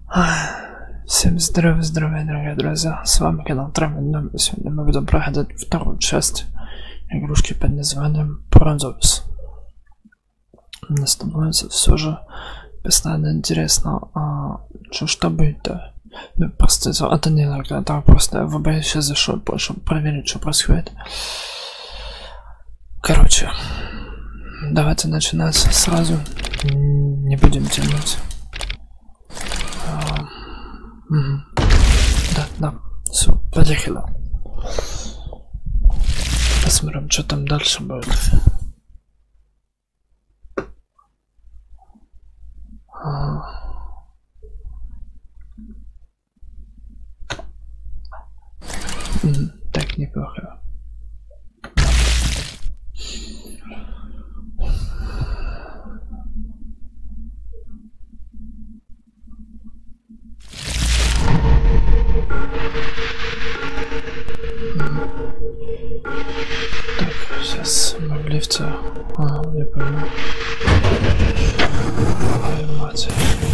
Всем здравия, дорогие друзья, с вами канал Травмин. Сегодня мы будем проходить вторую часть игрушки под названием Bronzos. Мне становится все же постоянно интересно, что будет-то. Ну, просто это не так, это просто в сейчас зашел, чтобы проверить, что происходит. Короче, давайте начинать сразу, не будем тянуть. Да, все, поехали. Посмотрим, что там дальше будет. Так, неплохо. Так, сейчас мы в лифте. Я понял. Ой, мать.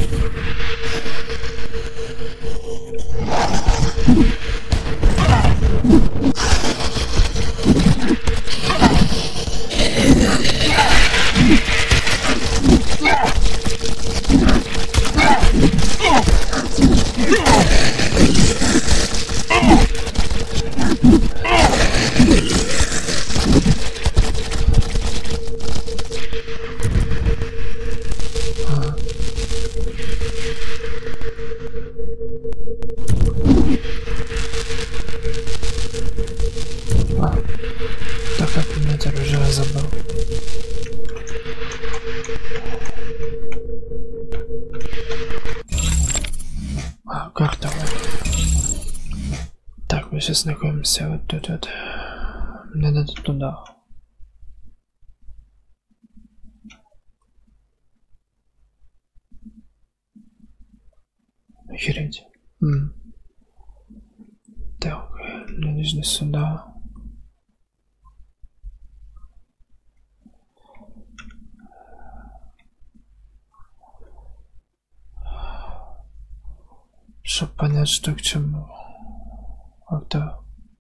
Так как принять оружие забыл. Карта. Так, мы сейчас находимся вот тут вот. Мне надо туда. Охереть. Так, мне нужно сюда. Чтобы понять, что к чему. Вот так.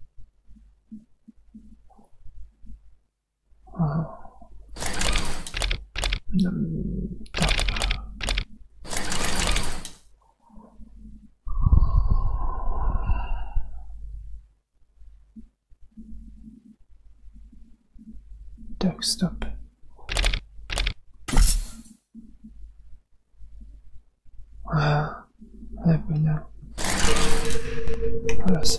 Ага. Так. Так, стоп. Я понял. Раз.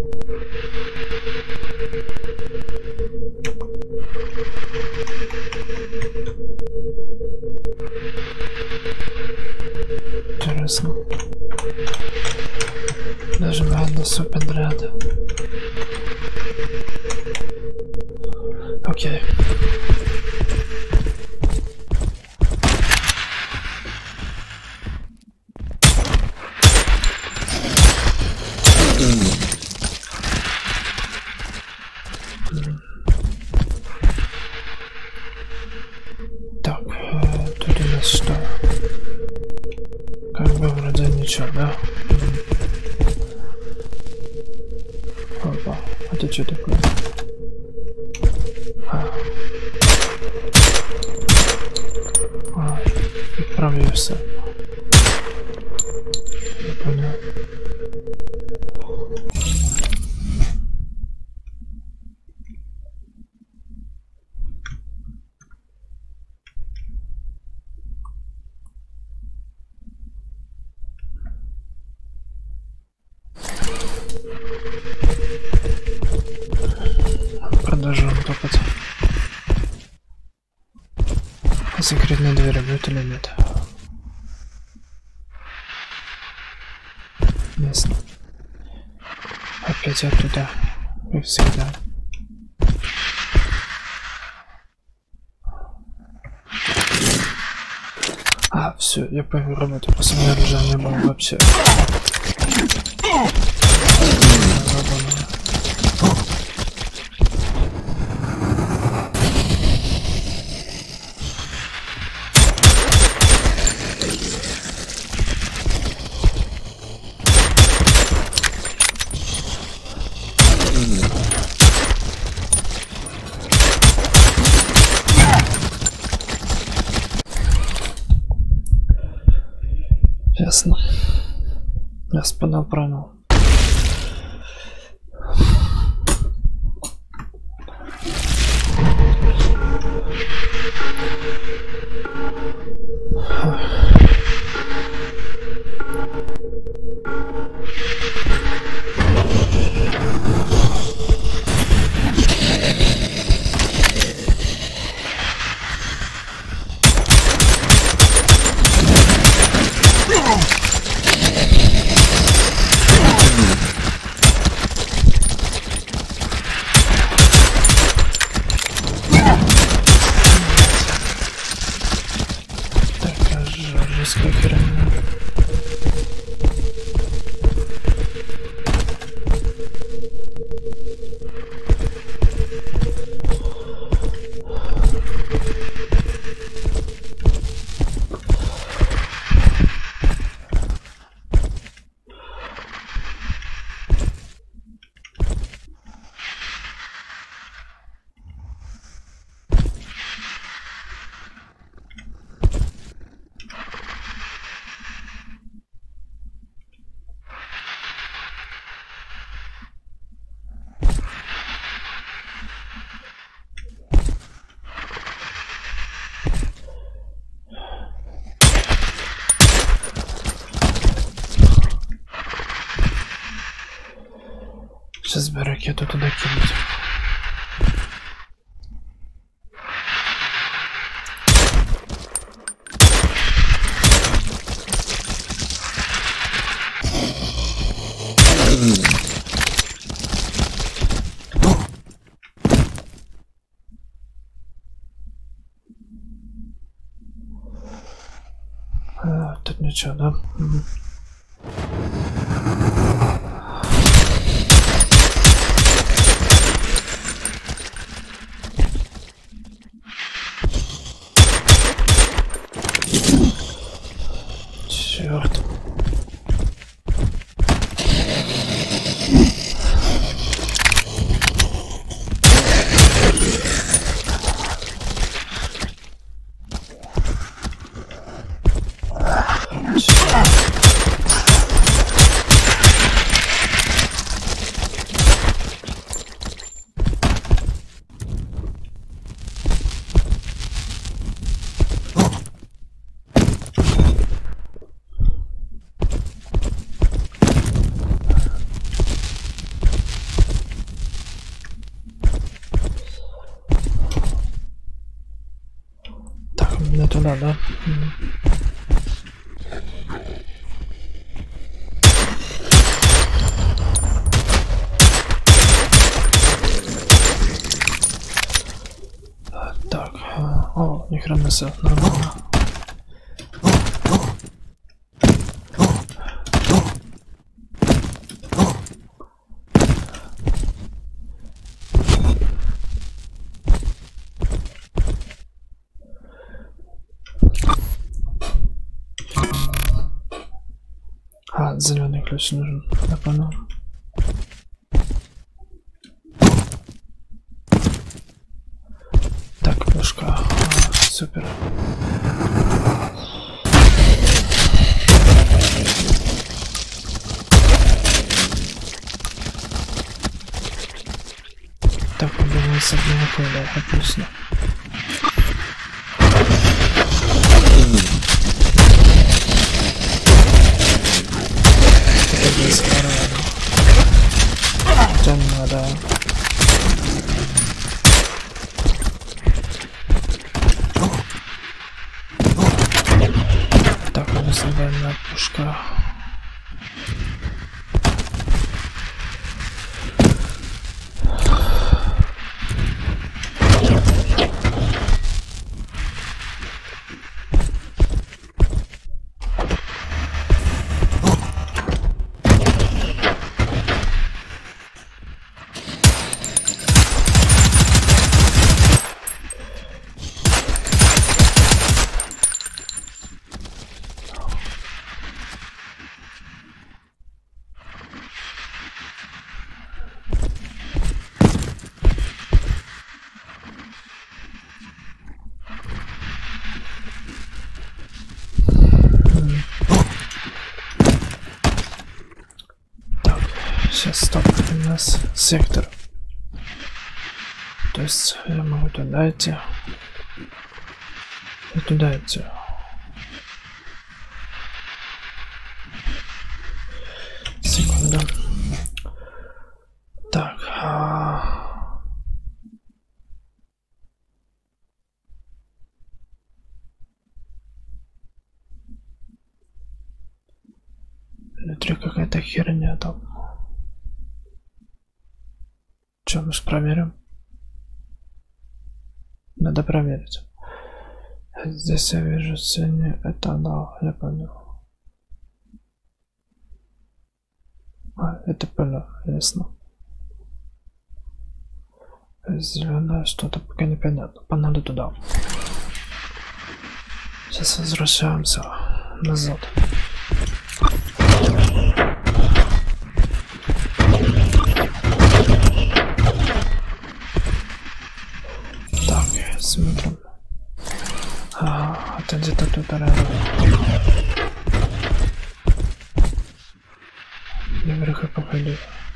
Интересно. Нажимаем на все подряд. Окей. Так, тут у нас что? Как бы вроде ничего, да? Опа, это что такое? Пробьешься. Я понял. Продолжаем топать. Секретные двери будет или нет? Ясно. Опять оттуда, как всегда. Все, я понял, работаю. Просто у меня оружия не было вообще. Ясно. Я спадал правильно. Сейчас бы ракету туда кинуть. Тут ничего, да? Черт. Не туда, да? Так, о, ни хрена себе, нормально. Зеленый ключ нужен, я понял. Так, пушка, супер. Так, убивается глубоко, да, отлично. Надо. Так, высадная пушка. Сейчас, стоп, у нас сектор. То есть я могу туда идти. И туда идти. Секунду. Так. Внутри какая-то херня там. Че, мы же проверим? Надо проверить. Здесь я вижу синий. Это да, я понял. Это понял, ясно. Зеленое что-то пока непонятно. Понадо туда. Сейчас возвращаемся назад. Так, смотрим. Это где-то тут рядом. Наверх и походи.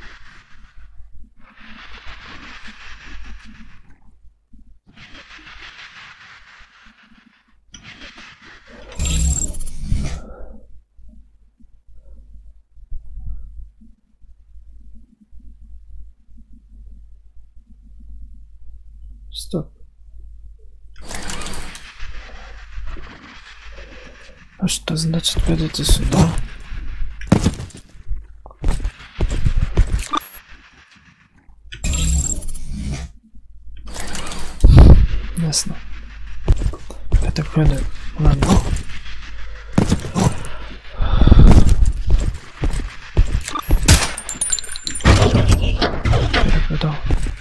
Стоп. А что значит пойдите сюда? Ясно. Это ходы. Ладно. Перепутал.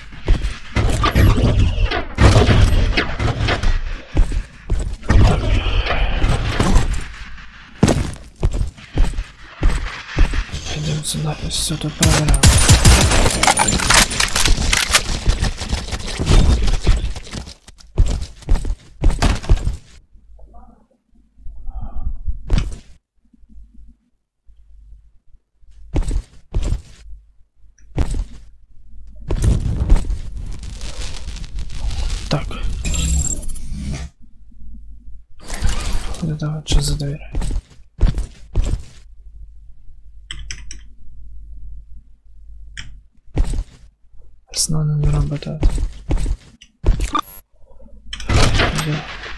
Идем сюда и все тут проверяем. Так. Это вот что за дверь? Основно не работает. Где?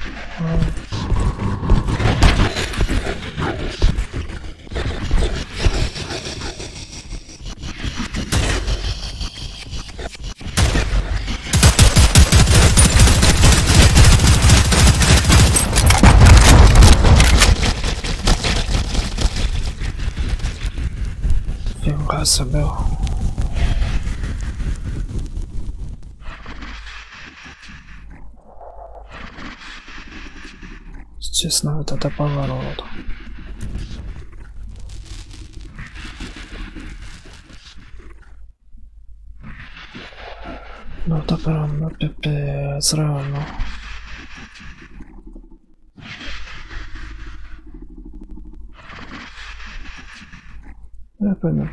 Фига себе. Честно, вот это поворот. Ну это прям, ну пипец, реально. Я понял.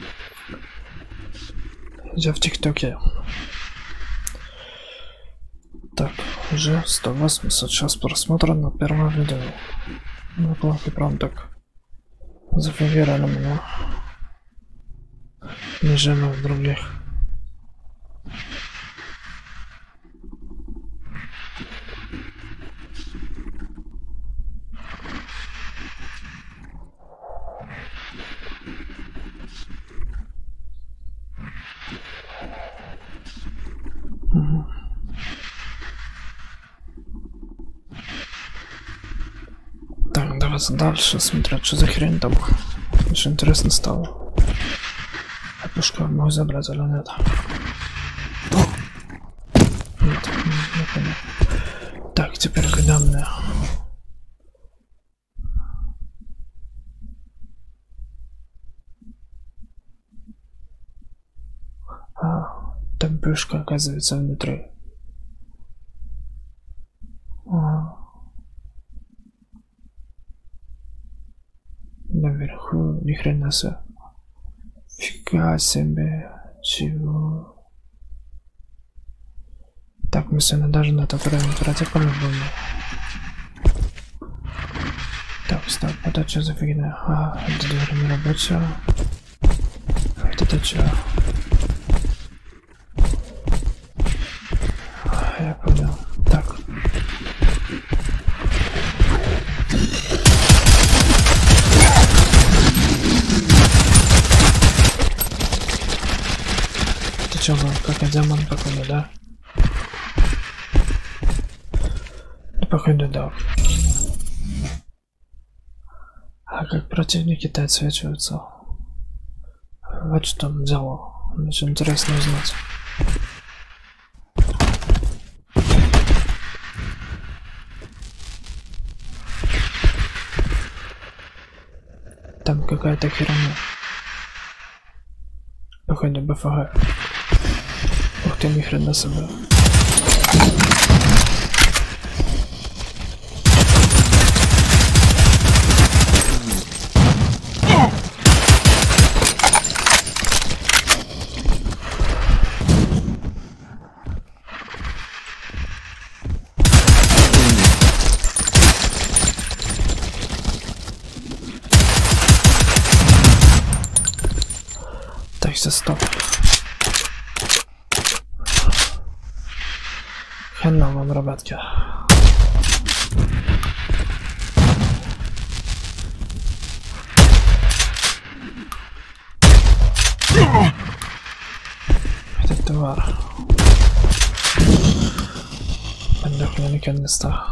Я в ТикТоке. Так, уже 186 просмотров на первое видео. Неплохо, прям так зафигерили меня. Не жалею других. Так, давайте дальше смотреть, что за хрень там. Очень интересно стало. А пушка могу забрать или нет? Нет, не понял. Так, теперь когда мне... Там пушка оказывается внутри. Наверху ни хрена себе. Нифига себе. Чего? Так, мы сегодня даже на это время пройти по-любому. Так, стоп, это что за фигня? А, это дверь не рабочая. Это что? Я понял. Так. Ты чё, как демон какой-то, да? Ну, походу, да. А как противники-то отсвечиваются? Вот что он делал. Очень интересно узнать. Там какая-то херня. Походу БФГ. Ух ты, ни хрена себе. Так, все, стоп. Хрена вам, ребятки. Это тварь. Подохли наконец-то.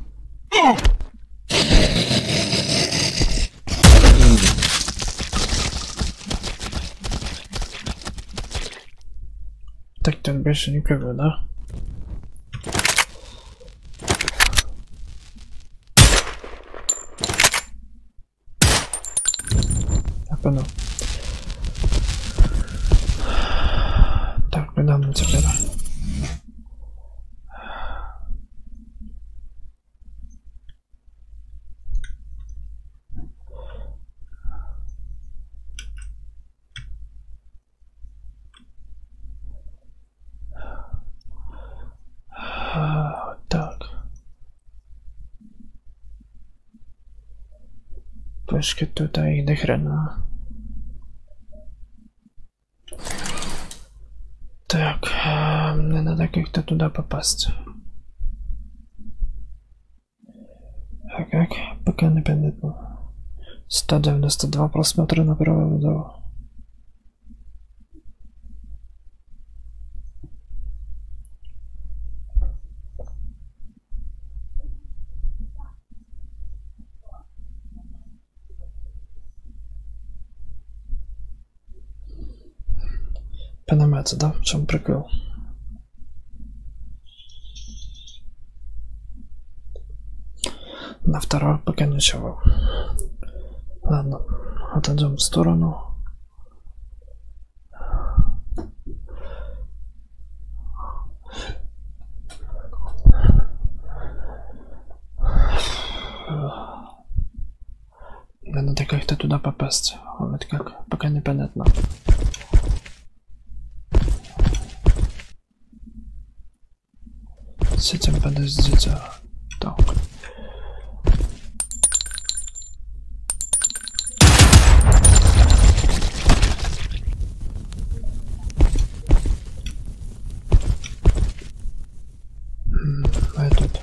Так, тут больше никого, да? Я понял. Так, куда мы теперь? Так. Пушки тут, а их до хрена. Так, мне надо как-то туда попасть. А как? Пока непонятно. 192 просмотра на первое видео. Понимаете, да? В чем прикол? На второй пока ничего. Ладно, отойдем в сторону. Мне надо как-то туда попасть. Вот как, пока непонятно. С этим подождите. Так. А тут.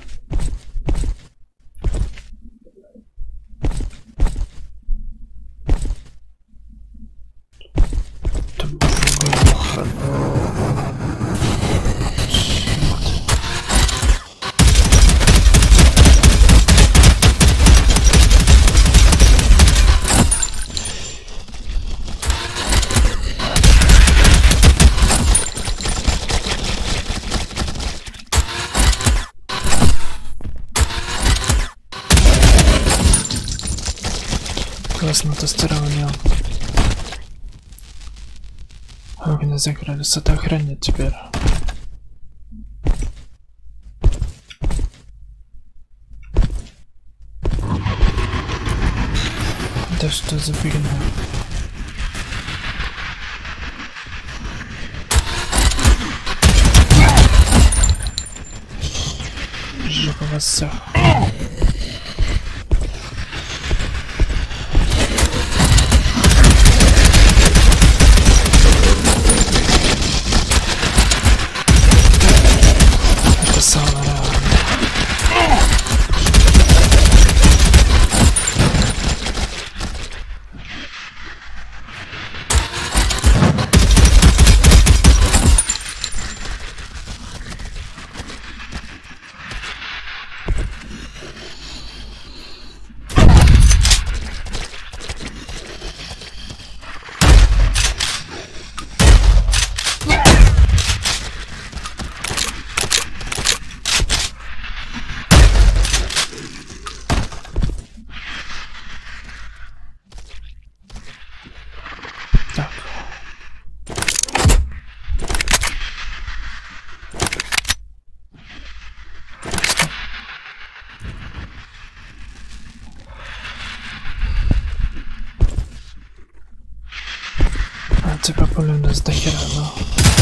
Классно тестирование. Огни закрылись, это охранять теперь. Да что за фигня? вас всех. Это самое реальное. Типа пули у нас до хера, но...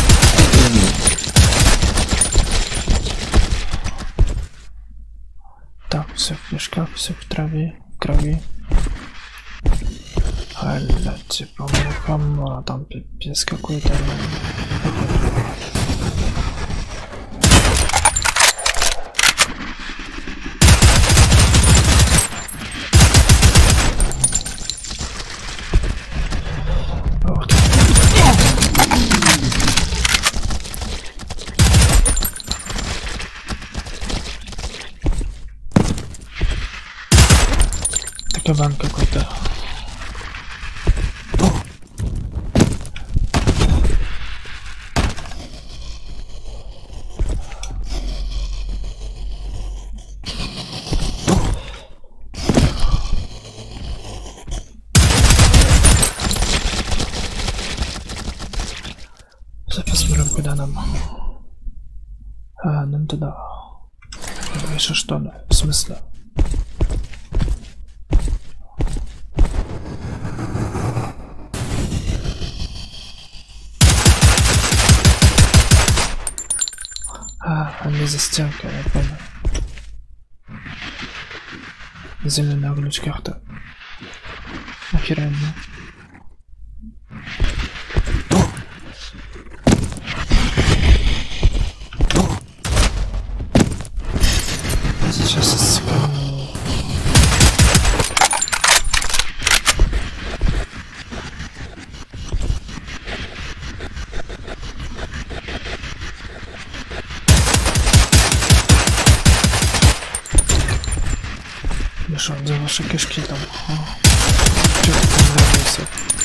Так, все в мешках, все в траве, в крови. Аля, типа мухомора, там пипец какой-то. Кабан какой-то. Сейчас посмотрим, куда нам. Нам туда. Еще что? В смысле? Они за стенкой, я понял. Зеленая ключ-карта. Охеренно. Сейчас отсекаем. Что за ваши кишки там? Что ты там нравится?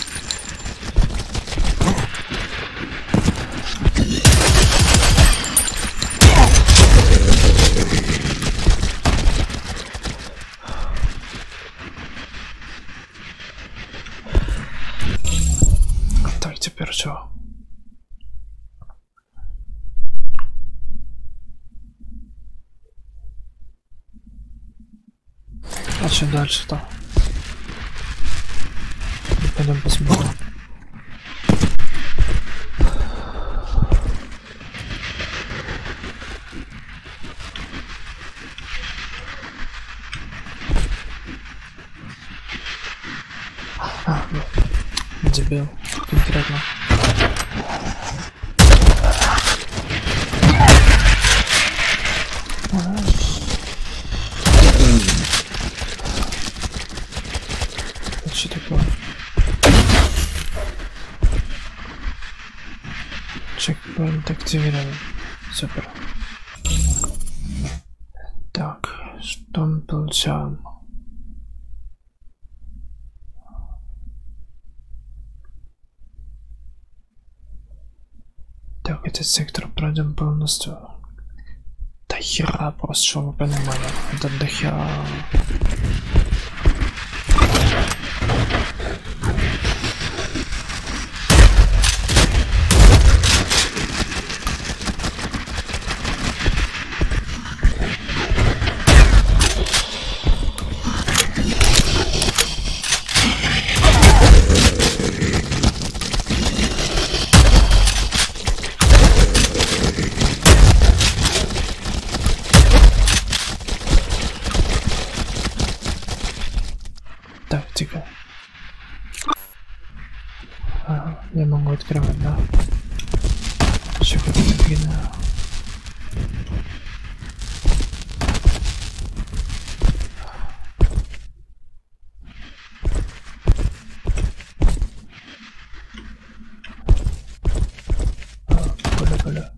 Так, теперь что? А что дальше-то? Пойдем посмотрим. Дебил, конкретно. Что такое? Чекпоинт активирован. Супер. Так, что мы получаем? Так, этот сектор пройдем полностью. До хера просто, что вы понимали. Это до хера. тихо. Ага, я могу открывать, да? Еще какие-то видно. Поля.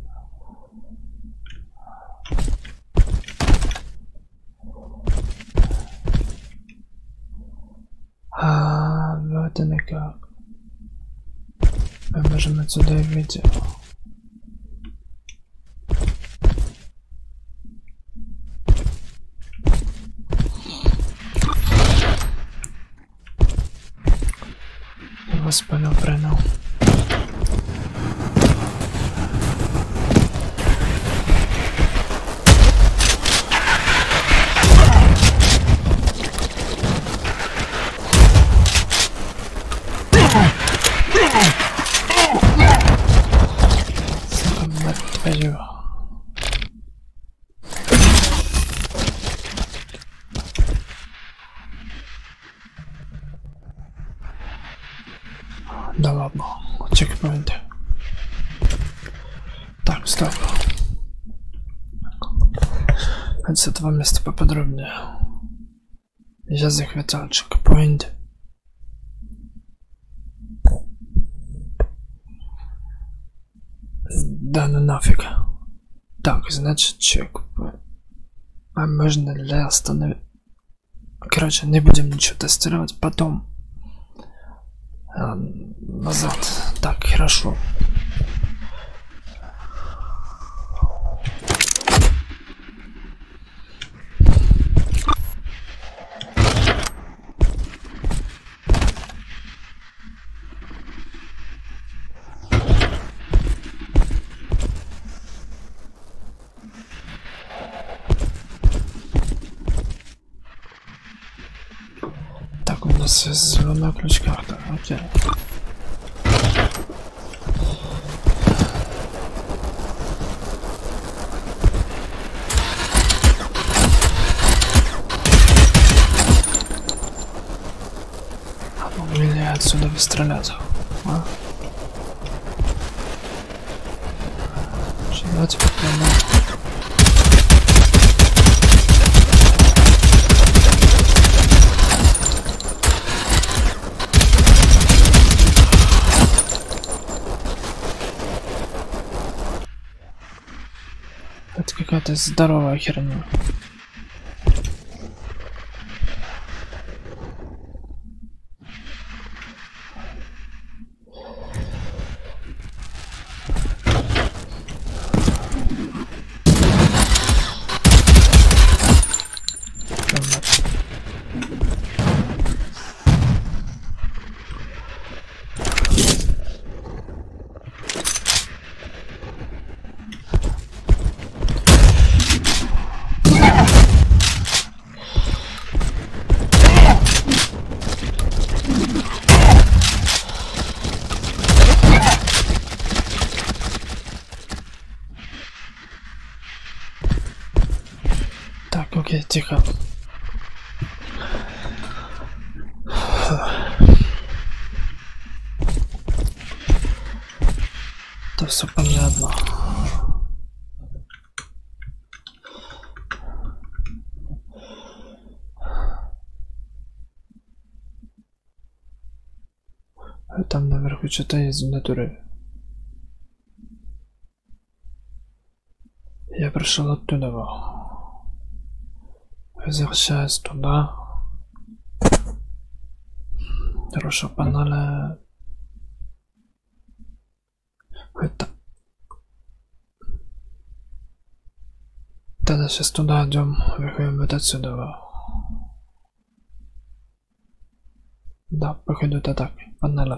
Вот оно как. Мы можем отсюда выйти. Я вас понял, правильно. Твою. Да ладно, чекпоинт. Так, стоп. С этого места поподробнее. Я захватил чекпоинт. Да ну нафиг. Так, значит, чекпоинт. А можно ли остановить? Короче, не будем ничего тестировать. Потом назад. Так, хорошо. Так, у нас есть зеленая ключ-карта. Окей. Или отсюда выстрелять. А? Давайте попробуем. Это какая-то здоровая херня. Так, окей, тихо. Это все понятно. Там наверху что-то есть в натуре. Я пришел оттуда. Возвращаюсь туда. Хорошо, погнали. Это. Тогда сейчас туда идем, выходим вот отсюда. Да, походу это так. Погнали.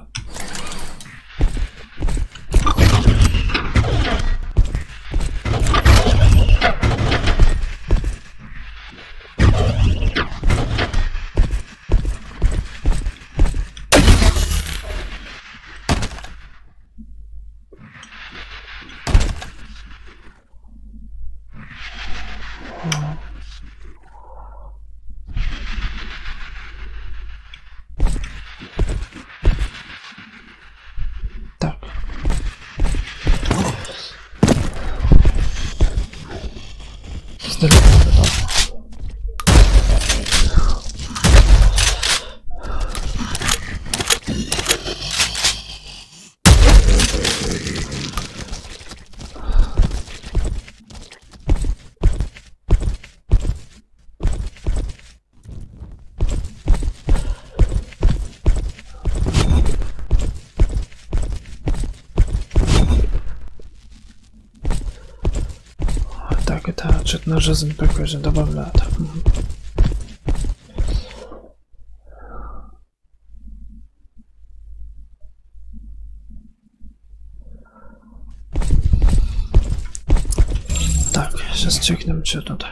на жизнь такой же добавляют. Так, сейчас чекнем, что тут.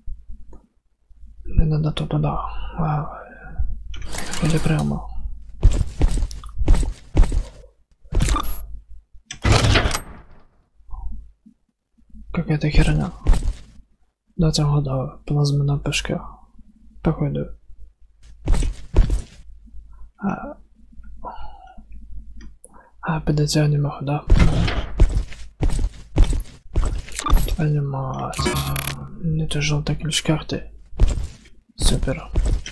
Мне надо туда. Или прямо. Какая-то херня. Дата года, плазменная пешка. Походу. Подойти не могу, да? Твою мать. Это желтая ключ карты. Супер.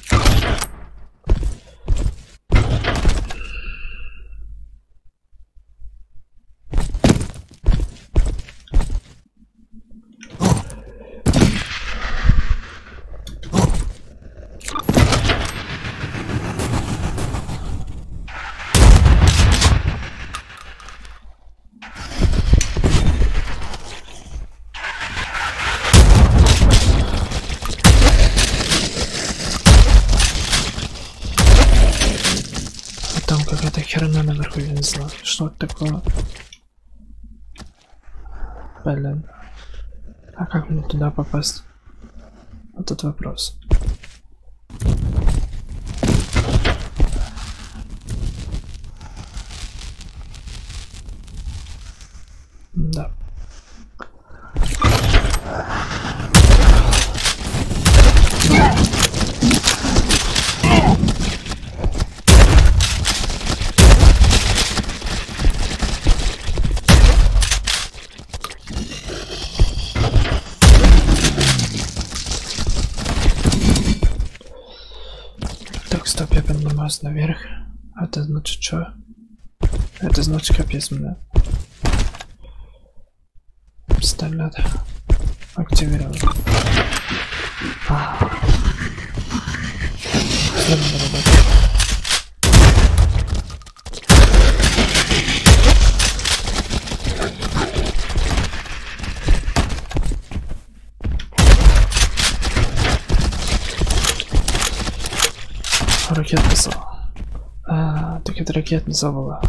Там какая-то херня наверху, я не знаю, что это такое. Блин. А как мне туда попасть? Вот тут вопрос. Да. Так, стоп, я поднимаюсь наверх. Это значит что? Это значит капец мне. Пистолет. Активирован. Следует работать. Ракетница. Так это ракетница была.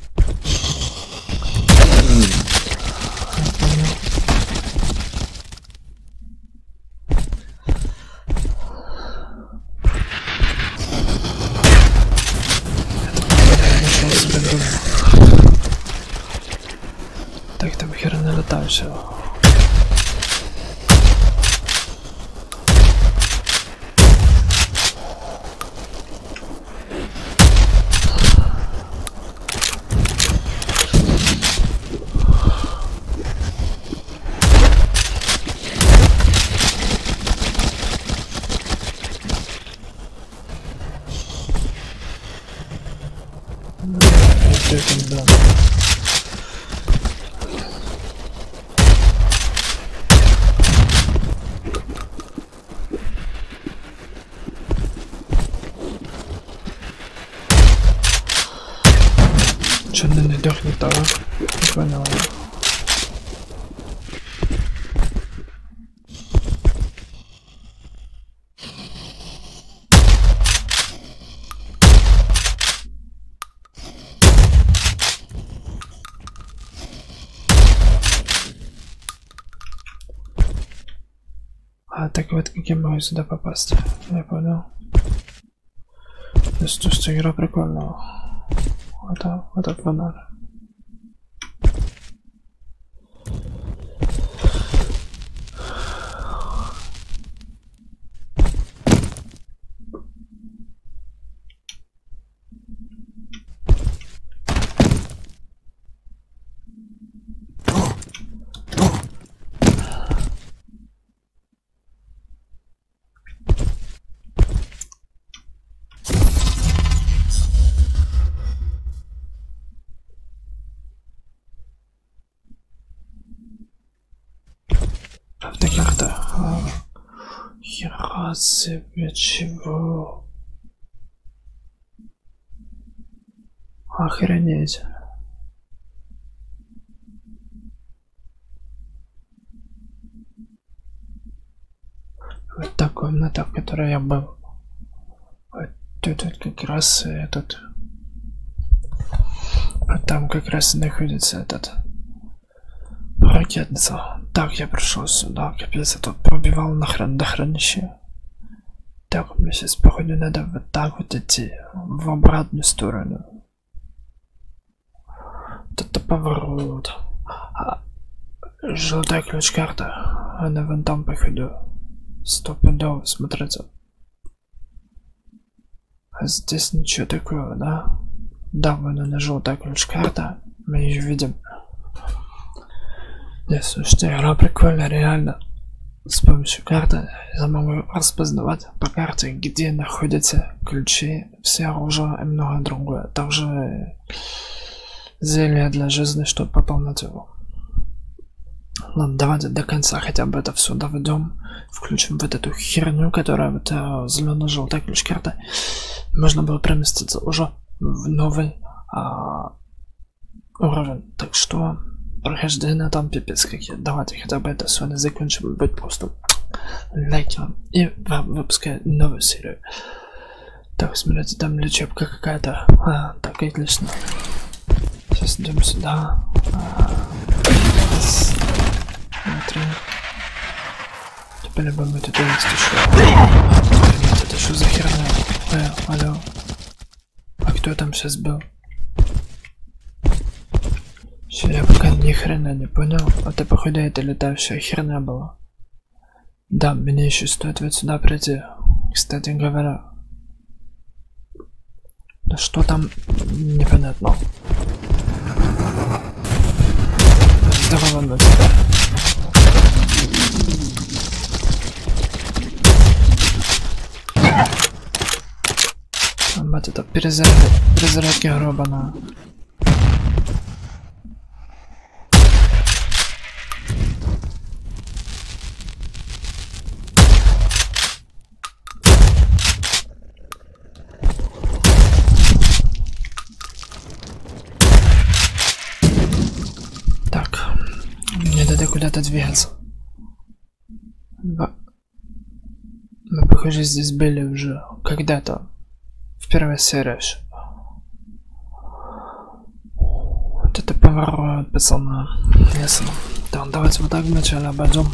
Я понял. Я нашел себе друга. Так, там херня летающая. Да. Что не дохнет того? Не понял. Так вот, как я могу сюда попасть? Я понял. То есть, что игра прикольная. Вот этот фонарь. Автокарта. Хера себе, чего? Охренеть. которой я был. Тут как раз этот... Там как раз и находится этот... Ракетница. Так, я пришел сюда, капец, я тут пробивал нахрен до хранища. Так, мне сейчас, походу, надо вот так вот идти, в обратную сторону. Это поворот. Желтая ключ-карта. Она вон там, походу. Стопудово смотрится. А здесь ничего такого, да? Да, вон она, желтая ключ-карта. Мы ее видим. Не, слушайте, игра прикольная, реально. С помощью карты я могу распознавать по карте, где находятся ключи, все оружие и многое другое. Также зелье для жизни, чтобы пополнять его. Ладно, давайте до конца хотя бы это все доведем. Включим вот эту херню, которая вот зелено-желтая ключ-карта. Можно было переместиться уже в новый уровень. Так что прохождение там пипец какие. Давайте хотя бы это сегодня закончим. Быть просто лайком и вам выпускаю новую серию. Так, смотрите, там лечебка какая-то. Так, отлично. Сейчас идем сюда. Смотри. Теперь бы мы тут есть еще. Это что за херня? Алло. А кто там сейчас был? Я пока ни хрена не понял. Это походу это летающая херня была. Да, мне еще стоит вот сюда прийти. Кстати говоря. Да что там непонятно. Здорово на тебя. Мать, это перезарядки гробана. Куда-то двигаться. Мы, похоже, здесь были уже когда-то. В первой серии. Вот это поворот, пацаны. Ясно. Так, давайте вот так вначале обойдем.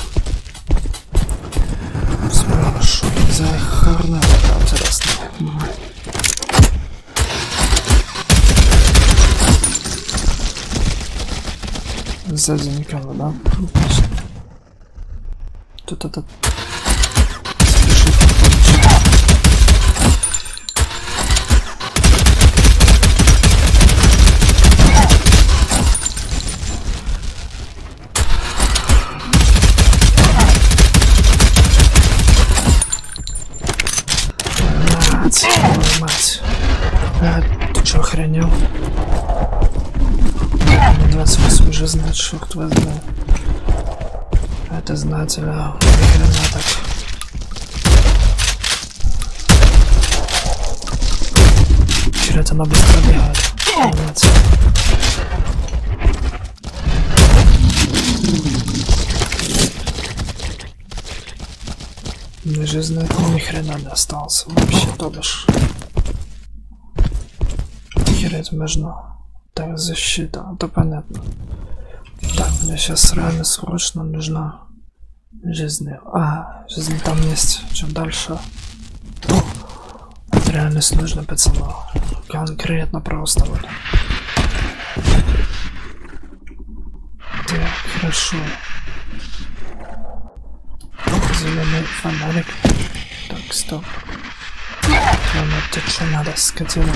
Что за херня такая интересная. Сзади никого, да? Отлично. Тут этот... Мать. Ты что, охренел? 28 жизней, черт возьми. Это знаете, да, нихрена так. Черт, она быстро бегает. Мне жизни нихрена не остался. Вообще, то бишь. Херать можно. Так, защита, это понятно. Так, мне сейчас реально срочно нужна жизнь. Жизнь там есть. Чем дальше? Это реально нужно, пацаны. Конкретно просто вот. Так, хорошо. Зеленый фонарик. Так, стоп. Ладно, тут что надо, скотина.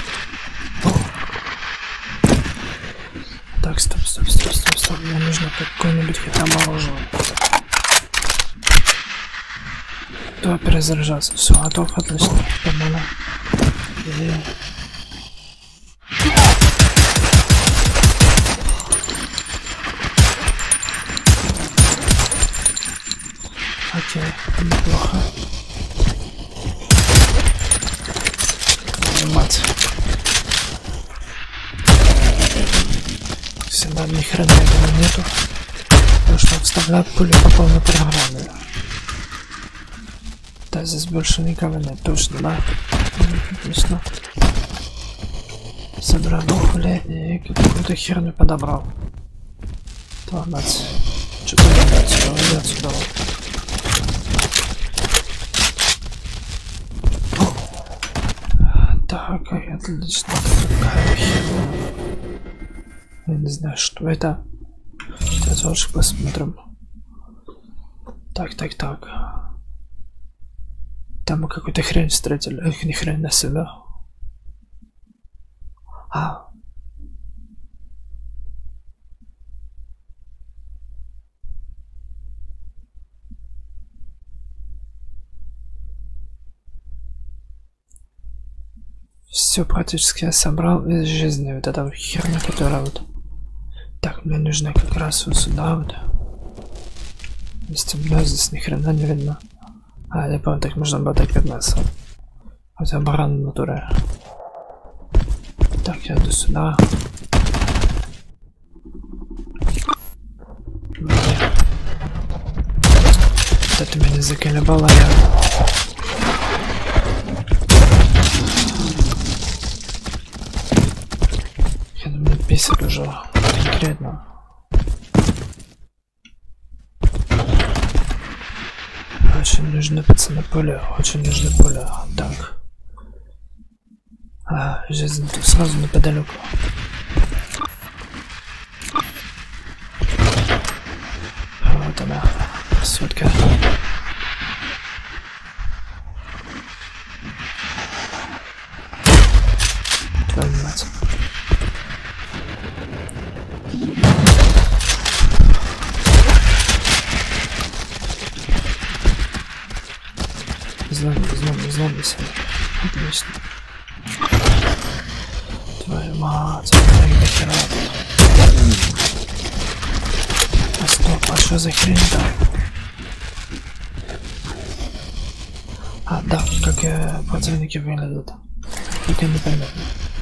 Так, стоп. Мне нужно какое-нибудь хотя бы оружие. Давай перезаряжаться. Все, готов, отлично. Погнали. Окей, это неплохо. Мать. Всегда ни хрена этого нету. Потому что вставляю пулю по полной программе. Так, Да, здесь больше никого нет, точно, да? Отлично. Собрал угли и какую-то херню подобрал. Твою мать. Что-то надо отсюда, иди отсюда. Так, отлично. Какая херня. Я не знаю, что это. Сейчас лучше посмотрим. Так. Там мы какую-то хрень встретили. Эх, ни хрена себе. Все практически я собрал из жизни вот эта херня, которая вот. Так, мне нужно как раз вот сюда вот. Здесь ни хрена не видно. Я помню, так можно было так вернуться. Хотя баран в натуре. Так, я иду сюда. Вот это меня заколебало, я думаю, писать уже конкретно. Очень нужно, пацаны, поле. Очень нужно поле. Так. Жизнь тут сразу неподалеку. Вот она. Красотка. Твою мать. Зомби себе. Отлично. Твою мать, это их дохера. Стоп, что за хрень-то? Да, как противники выглядят. Только непонятно.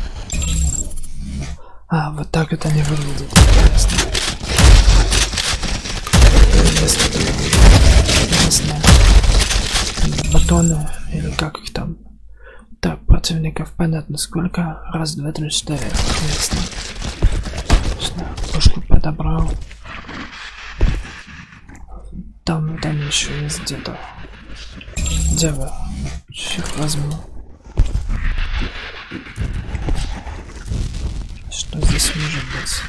Вот так это не выглядит. Интересно. Интересно. Батоны, или как их там. Так, противников понятно сколько. Раз, два, три, четыре. Ясно. Пушку подобрал. Там еще есть где-то. Где вы? Их возьму. Что здесь может быть?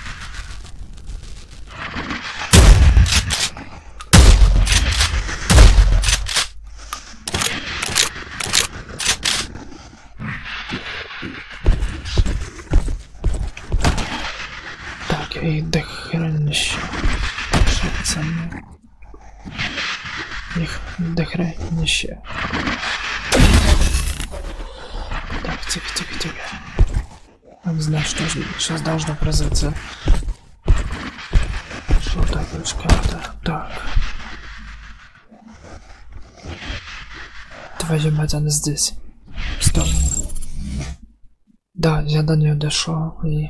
И дохренище. Что, пацаны? Их дохренище. Так, тихо. Я не знаю, что сейчас должно произойти. Что такое карта? Так. Твою мать, она здесь. Стоп. Да, я до нее дошел и...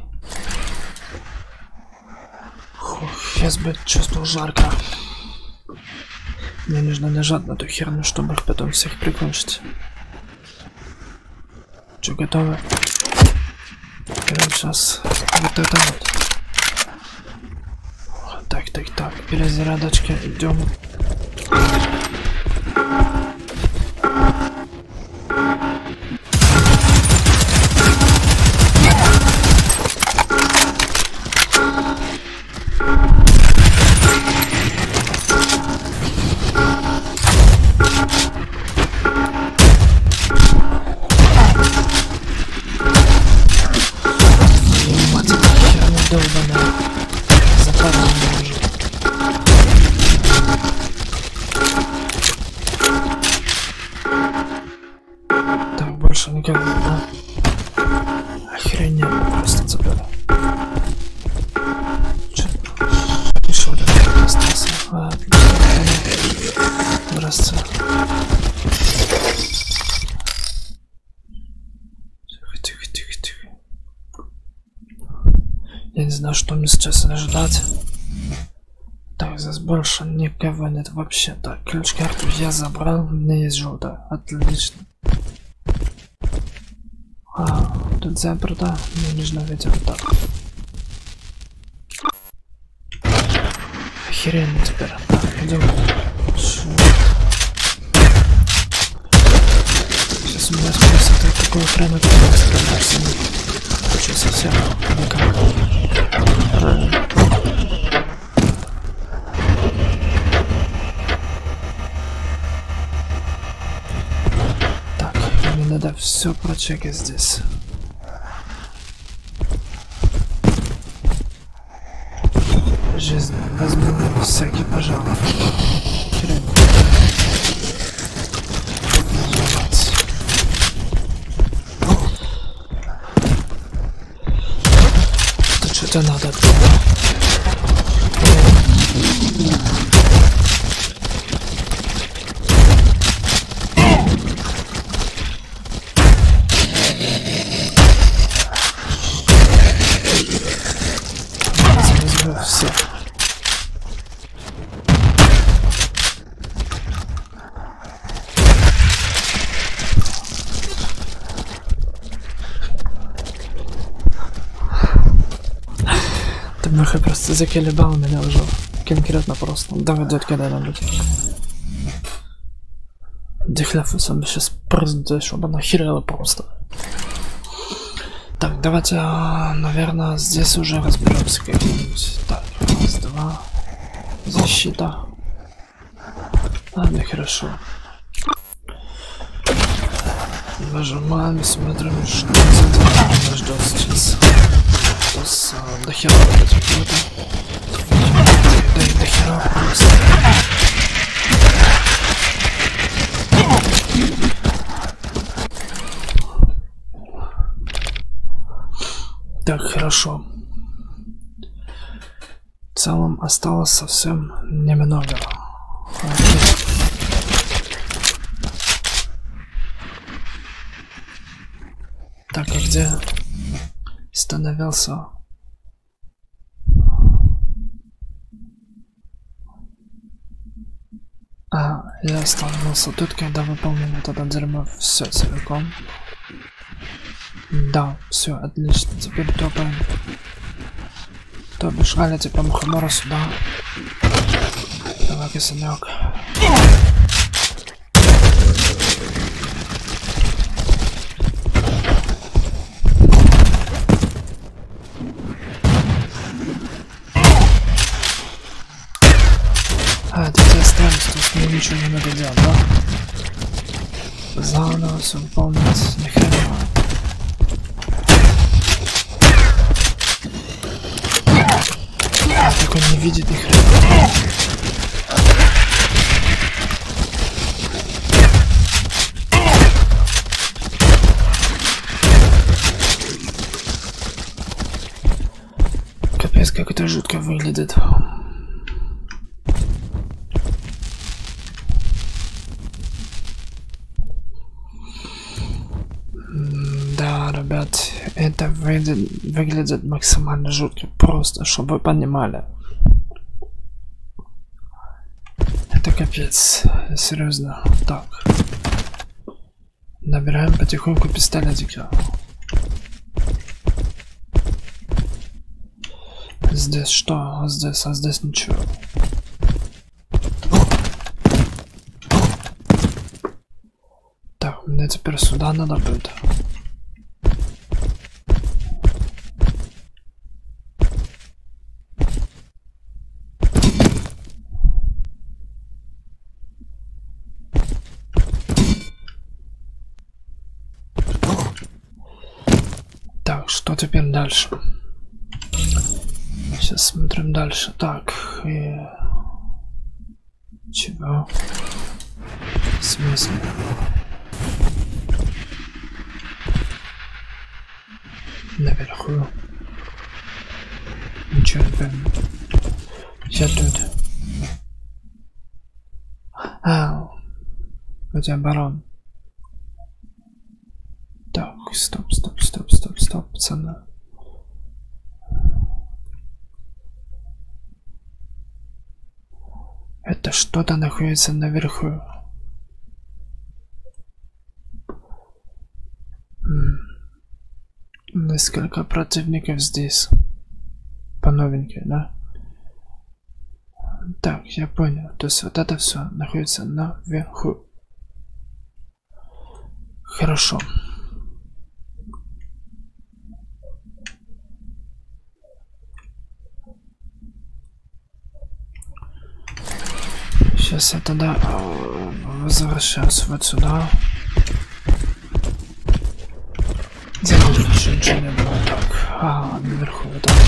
Сейчас бы чувствовал жарко. Мне нужно нажать на ту херню, чтобы их потом всех прикончить. Че, готовы? Короче, сейчас вот это вот. Так. Перезарядочка, идем. Так, больше никого, да? Охрененно просто забыла. Еще один остался. Здравствуйте. Тихо. Я не знаю, что мне сейчас ожидать. Так, здесь больше никого нет вообще. Так, ключ-карту я забрал, у меня есть желтая. Отлично. Тут заперто, мне нужно выйти вот так. Охеренно теперь. Так, идем. Сейчас у меня спросят, такой охрана, как я стреляюсь. Хочу совсем никак. Так, мне надо все прочекать здесь. Жизнь возьму всякий пожар. Тут что-то надо. Все. Муха просто заколебал меня уже. Конкретно просто. Доведет когда-нибудь. Дихляфусом сейчас прызнуть, чтобы она херела просто. Так, давайте, наверное, здесь уже разберемся как-нибудь. Так, раз, два. Защита. Ладно, хорошо. Нажимаем и смотрим, что нас ждет сейчас. С дохера дохера просто. Так, хорошо. В целом осталось совсем немного. Так, а где становился? Я остановился тут, когда выполнил вот это дерьмо все целиком. Да, все, отлично, теперь топаем. То бишь, типа мухомора сюда. Давай, кисенек. Тут остались, то есть мне ничего не надо делать, да? Заново все выполнять, ни хрена. Так он не видит ни хрена. Капец, как это жутко выглядит. Ребят, это выглядит максимально жутко, просто чтобы вы понимали. Это капец, серьезно. Так, набираем потихоньку пистолетика. Здесь что? А здесь ничего. Так, мне теперь сюда надо будет. Так, что теперь дальше? Сейчас смотрим дальше. Так, чего? В смысле? Наверху. Ничего не пойму. Я тут. Где барон? Так, стоп, пацаны. Это что-то находится наверху. Несколько противников здесь. По новенькой, да? Так, я понял. То есть вот это все находится наверху. Хорошо. Сейчас я тогда возвращаюсь вот сюда. Здесь еще ничего не было. Так, наверху вот так.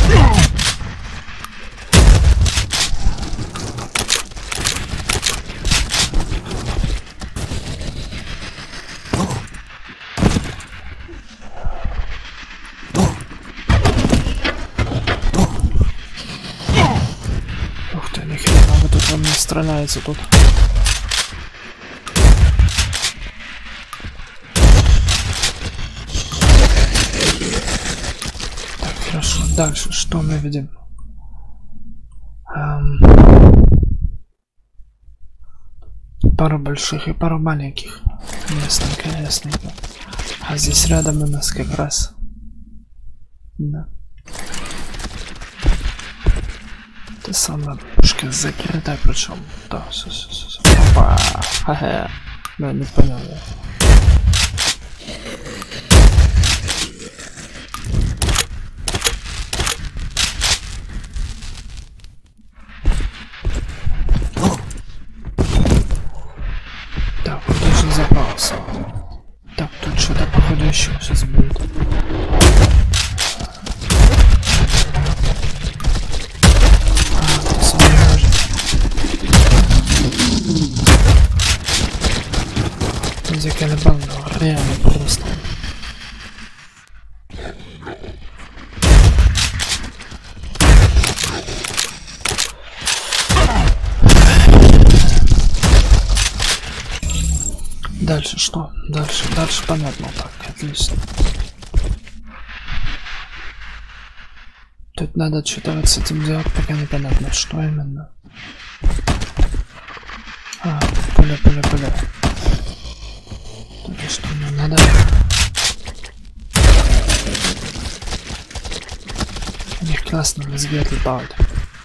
Ух ты, нихрена, вот тут он не стреляется тут. Так, хорошо, дальше что мы видим? Пару больших и пару маленьких. Ясненько, ясненько. А здесь рядом у нас как раз. Да. Это самая пушка закрытая, причем. Да, все. Опа! Ха-ха. Да, не понял я. Так, вот уже запался. Так, тут что-то походу еще сейчас будет. Заколебал, но реально просто. Дальше что? Дальше понятно. Так, отлично. Тут надо что-то вот с этим делать, пока непонятно, что именно. Пуля. Тут что мне надо? У них классно мозги отлетают.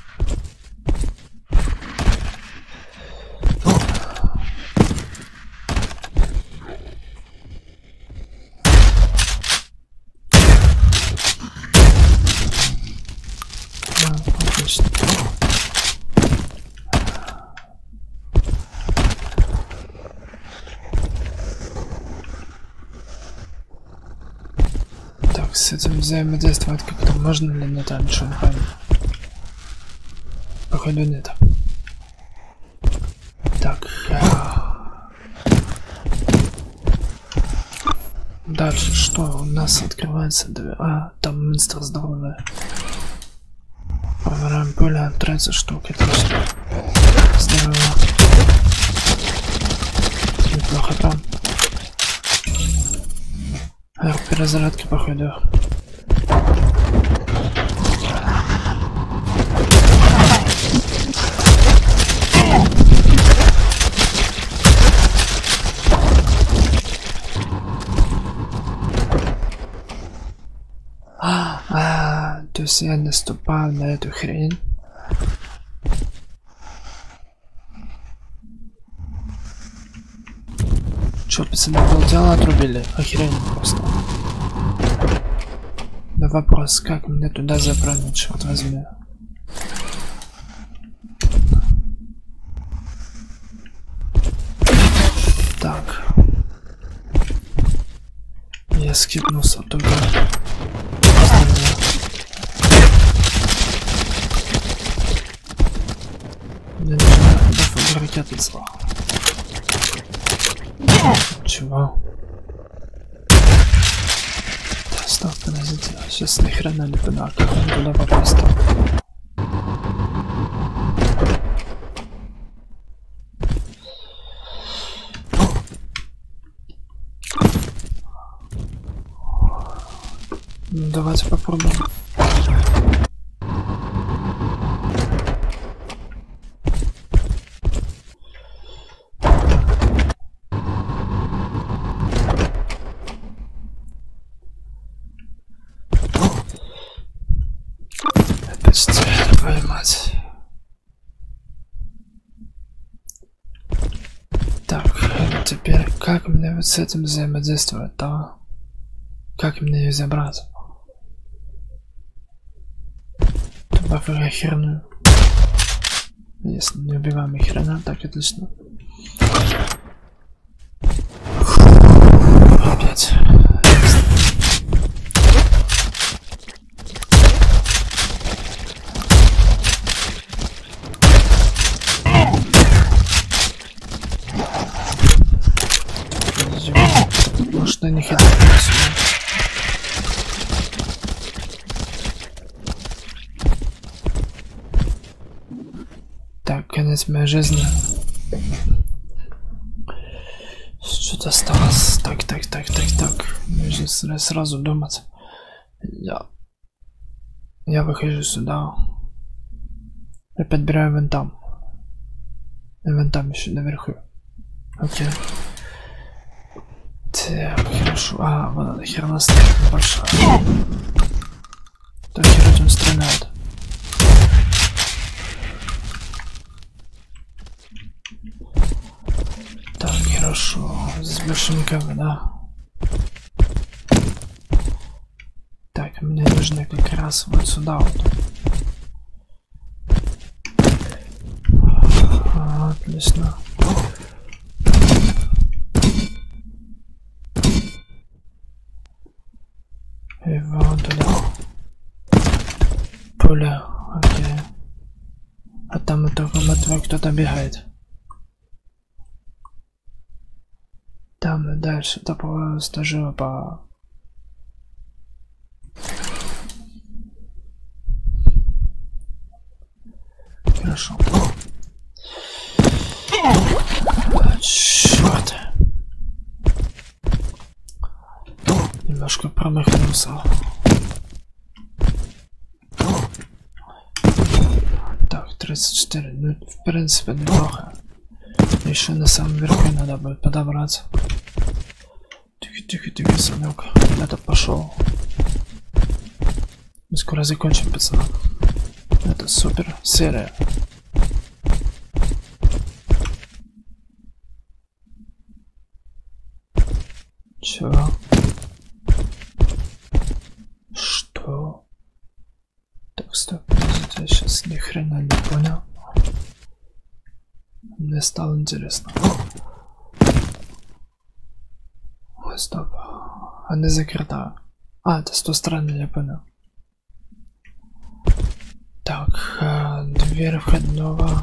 Отлично. Так, с этим взаимодействовать как-то можно или нет, а ничего не пойму. Походу нет. Так. Дальше что? У нас открывается дверь. Там монстр здоровый. Проверяем пуля, третья штука, отлично. Здорово. Неплохо там. Перезарядки походу. То есть я наступал на эту хрень. Чё, пацаны, полдела отрубили? Охрень просто. Да вопрос, как мне туда запрыгнуть, черт возьми. Так. Я скипнулся туда. Мне нужно ракеты зла. Чего? Стоп, подождите, сейчас нахрена не туда, как он туда попасть? Ну, давайте попробуем. твою мать. Так, теперь как мне вот с этим взаимодействовать, да? Как мне ее забрать? Добавляю херню. Если не убиваем и хрена, так отлично. Опять. Может, на них это сюда. Так, конец моей жизни. Что-то осталось. Так. Нужно сразу думать. Я выхожу сюда. Я подбираю вон там. И вон там еще наверху. Окей. Так, хорошо. А, вон эта херна стоит большая. Так, хер этим стреляет. Так, хорошо. Здесь больше никого, да? Так, мне нужно как раз вот сюда вот. Отлично. И вот туда. Пуля, окей. А там и только мертвый кто-то бегает. Там и дальше, это просто жопа. Хорошо. Черт. Немножко промахнулся. Так, 34. Ну, в принципе, неплохо. Еще на самом верху надо будет подобраться. Тихо, Санек. Это пошел. Мы скоро закончим, пацаны. Это супер серия. Чего? Что? Так, стоп, я сейчас ни хрена не понял. Мне стало интересно. Ой, стоп. Она закрыта. А, это с той стороны, я понял. Так, дверь входного.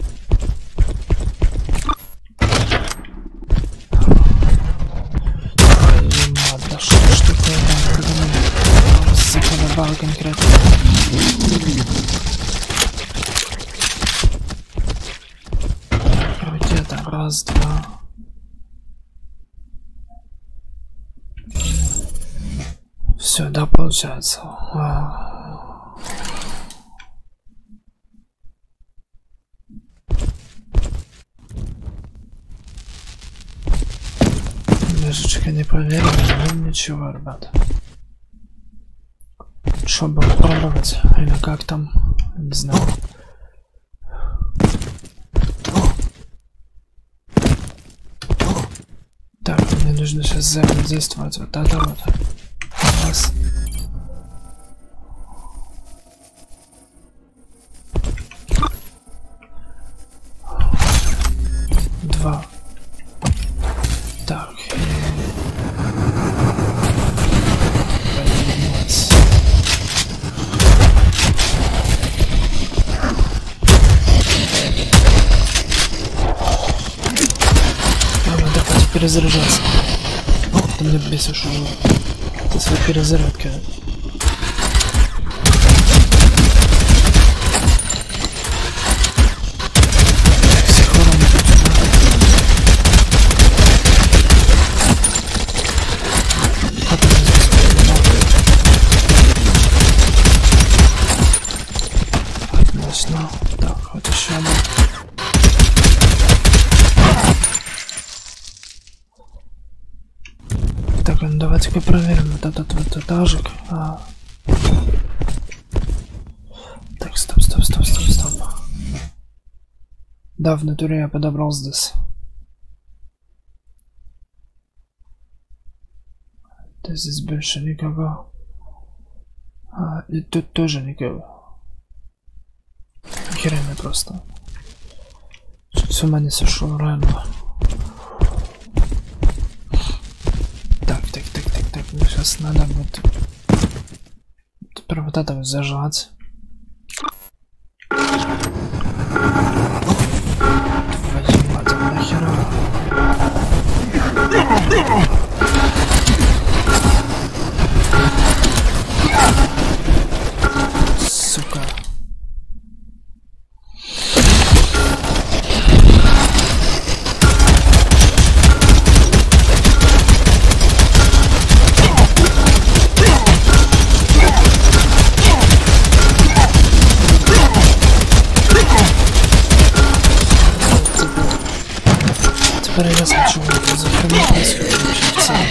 Да что ж такое, да, заколебал конкретно. Где-то раз, два. Все, да, получается. Немножечко не проверил, но ничего, ребята. Что будем пробовать? Или как там? Не знаю. Так, мне нужно сейчас задействовать вот это вот. Раз. Два. Так. Поднимать. Надо хоть перезаряжаться. Ты мне бесишь уже. Это своя перезарядка. Отлично. Так, вот еще одна. Так, ну давайте-ка проверим вот этот вот этажик. Так, стоп. Стоп. Да, в натуре я подобрал здесь. Да, здесь больше никого. И тут тоже никого. Херня просто. Чуть с ума не сошел рано. Так. Мне сейчас надо вот теперь вот это вот зажать. Твою мать, нахера? Сука. Теперь я хочу захватить происходит вообще в целом.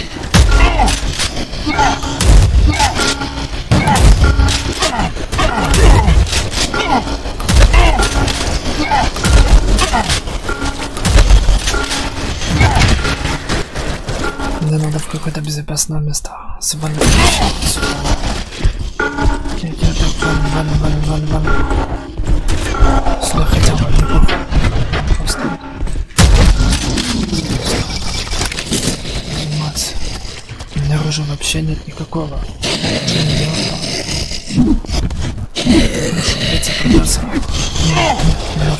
Мне надо в какое-то безопасное место. Свалить сюда. Я так валю. Сюда хотя бы не похуй. Просто. Мать. У меня оружия вообще нет никакого. Что не делать? Хорошо, придется продаться. Нет.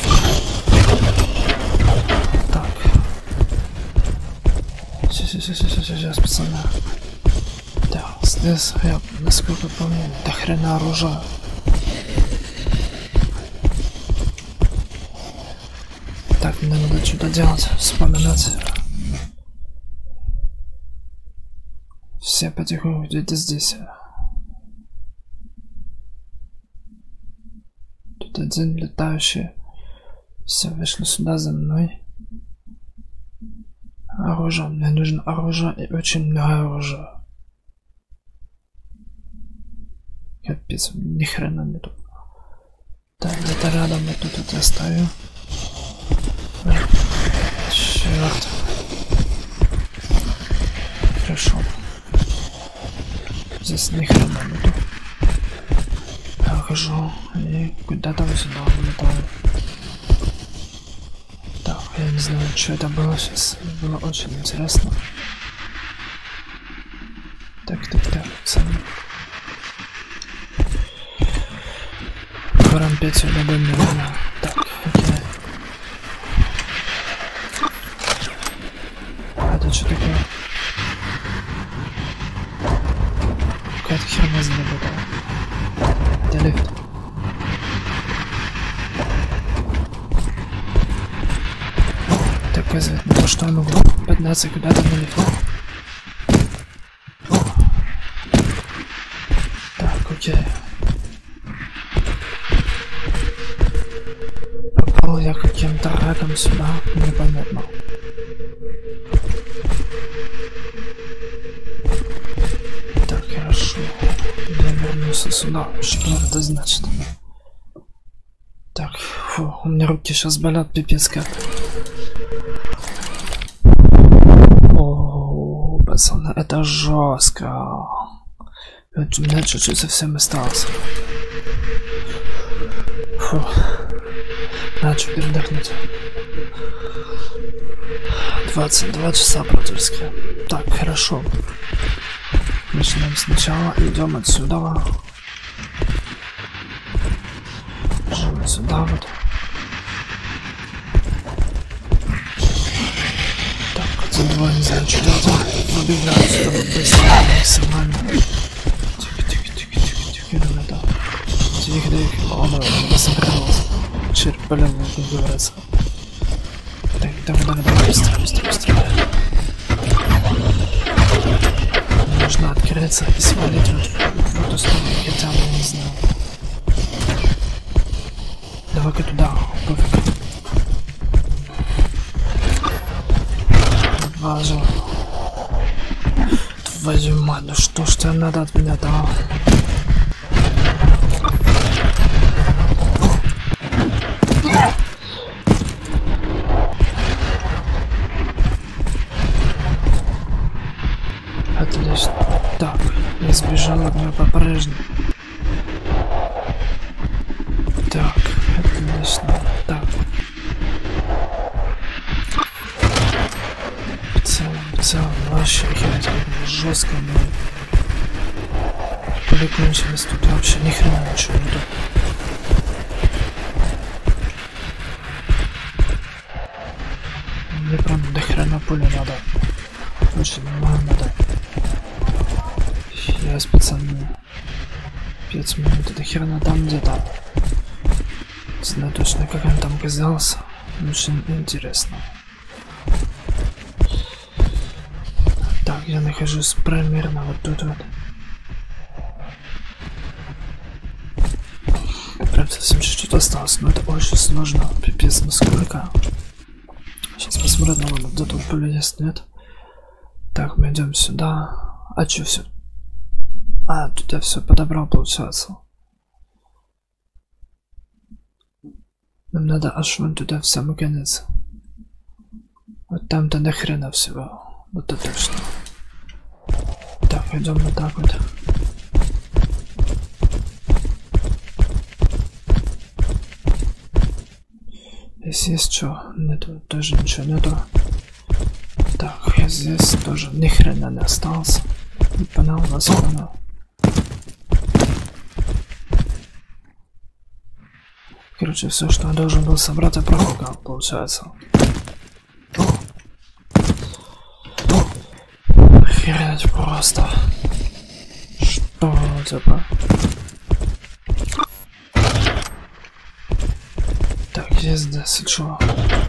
Так. Сейчас, пацаны. Да, здесь я, насколько помню, до хрена оружия. Так, мне надо что-то делать, вспоминать. Все потихоньку где-то здесь. Тут один летающий. Все вышли сюда за мной. Оружие, мне нужно оружие и очень много оружия. Капец, ни хрена нету. Так, где-то рядом я тут это стою. Черт. Хорошо. Здесь ни хрена нету. Я хожу и куда-то сюда улетаю. Так, я не знаю, что это было сейчас. Было очень интересно. Так, сами. Рампеть сюда наверное. Так, окей. Это что такое? Какая-то херня заработала. Это лифт. Так, оказывается, то, что я могу подняться куда-то на лифте. Так, окей. Попал я каким-то раком сюда, непонятно. Так, хорошо. Я вернулся сюда. Что это значит? Так, фу, у меня руки сейчас болят, пипец как. О, пацаны, это жестко. У меня чуть-чуть совсем осталось. Фу. Надо передохнуть. 22 часа практически. Так, хорошо. Начинаем сначала. Идем отсюда. Идем сюда вот. Так, за два не знаю, что делать. Выбегаю сюда быстро, максимально. Тихо, ребята. Тихо. О, да, я сохранился. Черт, блин, не говорится. Так, давай, быстрее. Нужно открыться и свалить вот в эту сторону, хотя бы не знаю. Давай-ка туда, пофиг. Важно. Твою мать, ну что ж тебе надо от меня, да? по-прежнему. Так, отлично. Так. В целом, вообще херать как жестко, но переключились тут вообще ни хрена ничего нету. Мне прям до хрена пули надо. Очень много надо. Сейчас, пацаны. 5 минут, это херна там где-то. Не знаю точно, как он там оказался. Очень интересно. Так, я нахожусь примерно вот тут вот. Прям совсем чуть-чуть осталось, но это очень сложно. Пипец, насколько. Сейчас посмотрим, наверное, где тут пули есть, нет. Так, мы идем сюда. А что все? А, тут я все подобрал, получается. Нам надо аж вон туда, в самый конец. Вот там-то до хрена всего. Вот это точно. Так, идем вот так вот. Здесь есть что? Нету, тоже ничего нету. Так, я здесь тоже ни хрена не остался. Не понял, вас понял. Короче, все, что я должен был собрать, я прогукал, получается. Охереть просто. Что типа? Так, есть здесь что?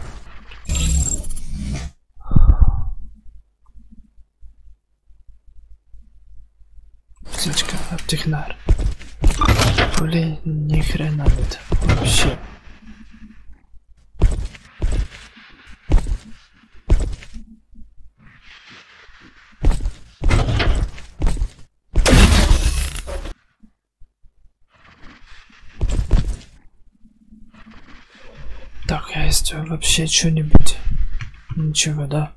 Птичка, аптекнар. Пули ни хрена нет. Вообще. Так, а есть вообще что-нибудь? Ничего, да?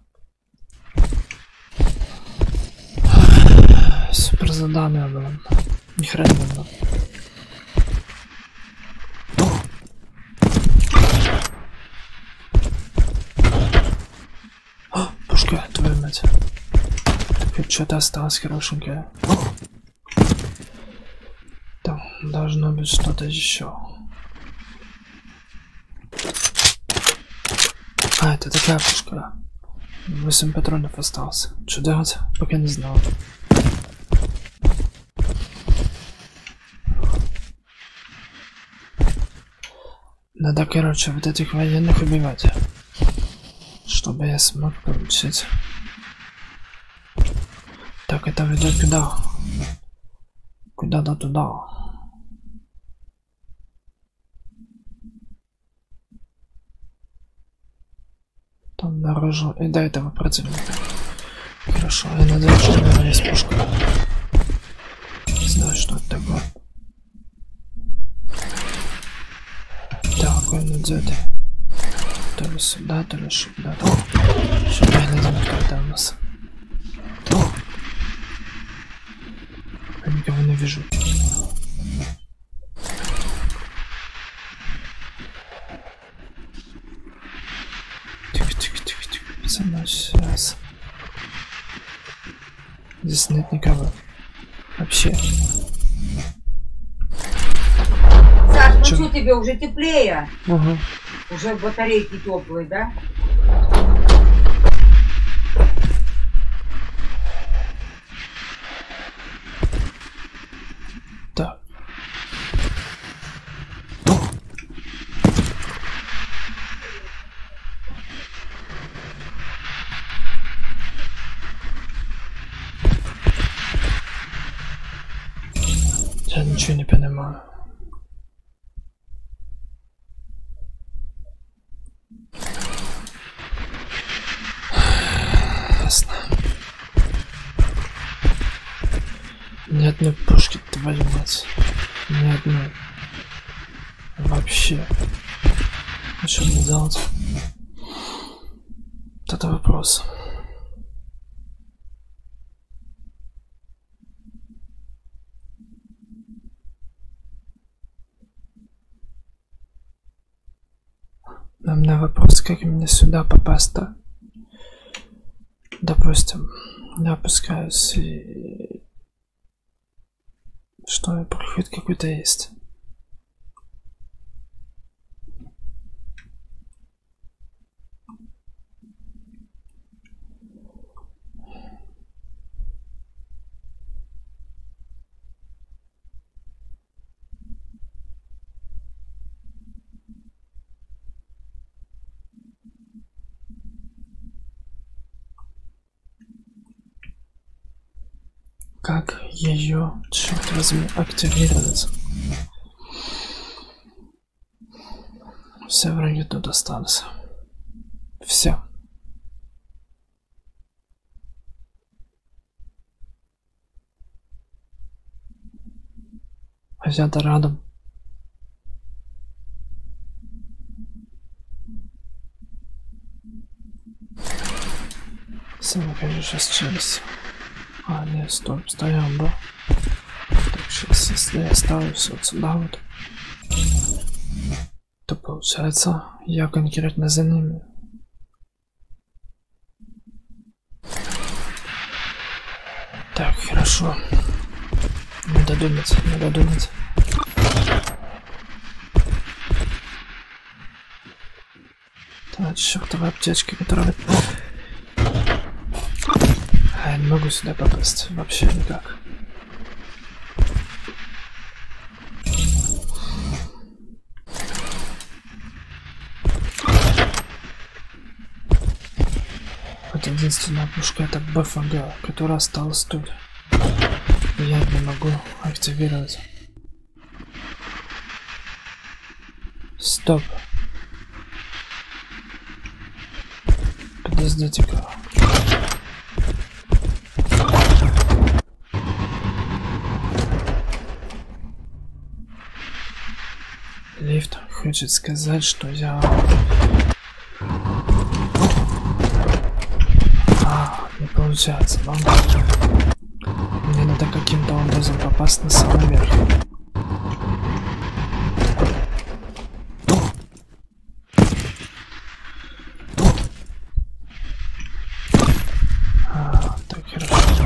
Супер задание, блин. Ни хрена не было. Пушка, твою мать. Хоть что-то осталось хорошенькое. Там должно быть что-то еще. А, это такая пушка. 8 патронов осталось. Что делать? Пока не знал. Надо, короче, вот этих военных убивать. Чтобы я смог получить. Так, это ведет куда? Куда-то туда. Там наружу. И до этого противника. Хорошо, я надеюсь, что у меня есть пушка. Не знаю, что это такое. Так, он идет. То ли сюда, то ли сюда. Сюда я не знаю, кто это у нас. Я никого не вижу. Тихо, пацаны, сейчас. Здесь нет никого. Вообще. Саш, ну что тебе, уже теплее? Угу. Уже батарейки теплые, да? Так. Я ничего не понимаю. Ясно. Ни одной пушки, твою мать. Ни одной. Вообще. А что мне делать? Вот это вопрос. У меня вопрос, как мне сюда попасть-то? Допустим, я опускаюсь и... Что, проход какой-то есть? Как ее, черт возьми, активировать? Все враги тут остались. Все. Хотя-то рядом. Все, конечно, счастье. А, нет, стоп, стоял, да? Так, сейчас, если я оставлюсь вот сюда вот, то получается, я конкретно за ними. Так, хорошо. Надо думать, надо думать. Так, чертовы аптечки, которые... Я не могу сюда попасть, вообще никак. Вот единственная пушка — это БФГ, которая осталась тут. Я не могу активировать. Стоп. Подождите-ка. Лифт хочет сказать, что я... не получается, да? Мне надо каким-то образом попасть на самый верх. Так, хорошо.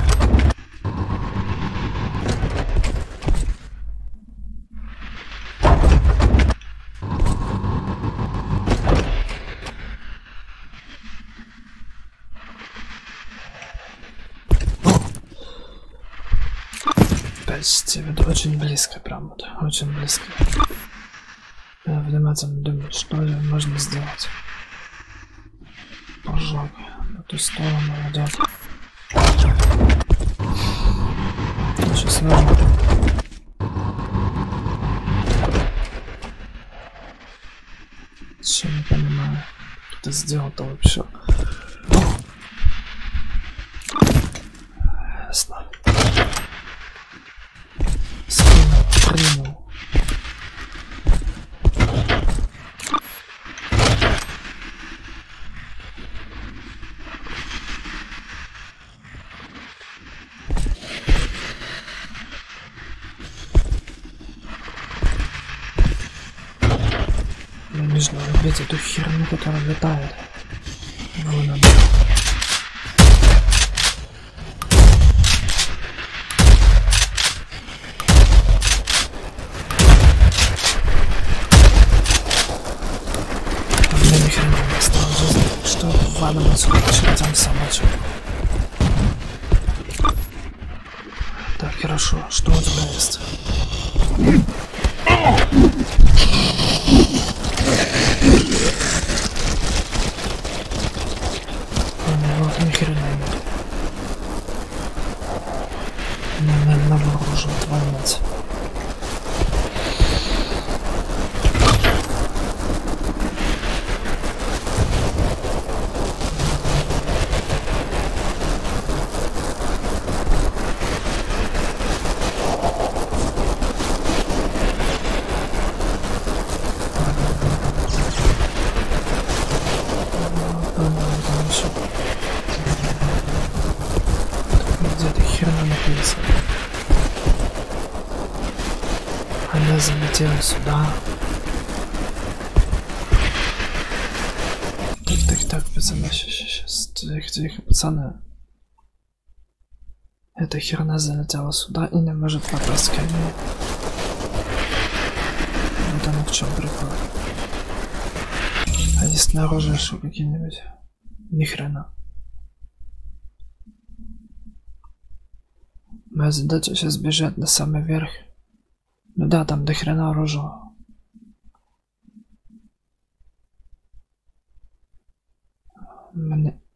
Почти, вот очень близко, прям вот, очень близко. Я внимательно думаю, что можно сделать. Пожалуй, на ту сторону идет. Очень сложно. Че, не понимаю, как ты сделал-то вообще. Ясно. Принял. Мне нужно убить эту херню, которая летает. Его надо. Ладно, мы сюда чертям собачек. Так, хорошо. Что у тебя есть? Вот ни хрена нет. Мне обнаружил твою мать. Она залетела сюда. Так, пацаны, сейчас, тихо, пацаны. Эта херня залетела сюда и не может попасть ко мне. Вот оно в чем прикол. А есть снаружи еще какие-нибудь? Ни хрена. Моя задача сейчас бежать на самый верх. Ну да, там до хрена оружия. Мне...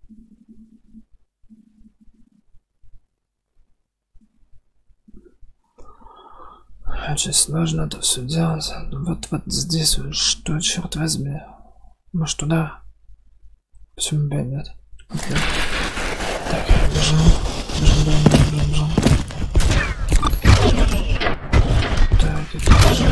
Очень сложно это все делать. Вот здесь, что, черт возьми. Может туда? Почему бы и нет? Okay. Так, бежим. Так, это бежим.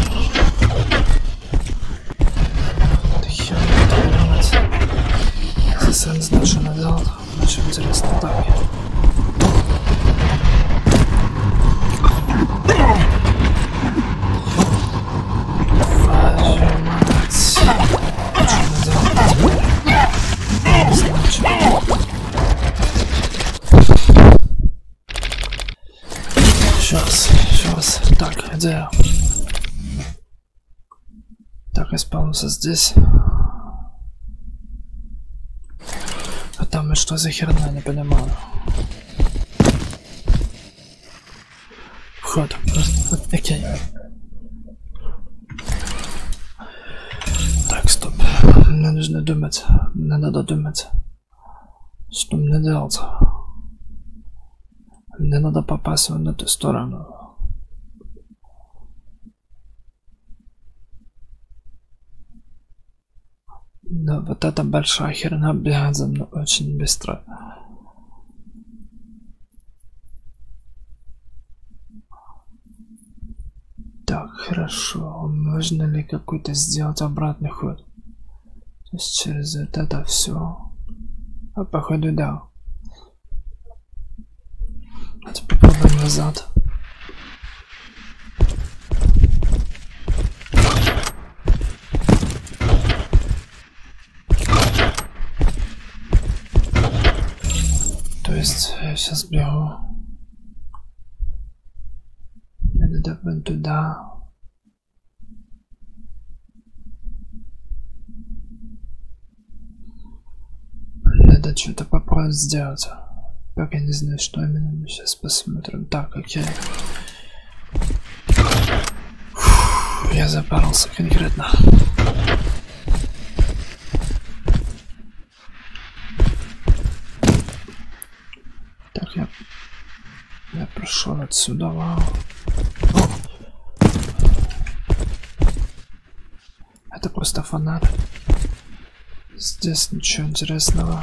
Это херня, это делать. Если я не знаю, что надо делать, очень интересно. Так. Сейчас. Так, где я? Так, я спавнился здесь. А там что за херня, не понимаю. Вход, просто, окей. Так, стоп. Мне нужно думать. Мне надо думать. Что мне делать? Мне надо попасть в эту сторону. Но вот эта большая херня бегает за мной очень быстро. Так, хорошо. Можно ли какой-то сделать обратный ход? То есть через вот это все. А походу да. Давайте попробуем назад. То есть я сейчас бегу. Надо вон туда. Надо что-то попробовать сделать. Пока не знаю, что именно. Сейчас посмотрим. Так, окей. Фу, я запарился конкретно. Так, я прошел отсюда. Вау. Это просто фонарь. Здесь ничего интересного.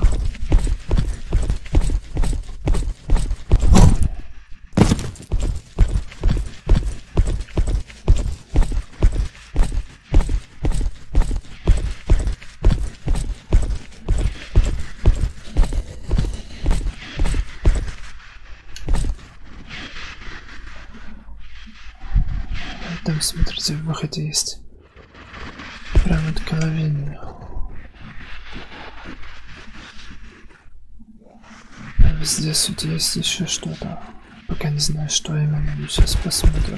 Там, смотрите, в выходе есть. Прямо от головины. Здесь вот есть еще что-то. Пока не знаю, что именно. Но сейчас посмотрим.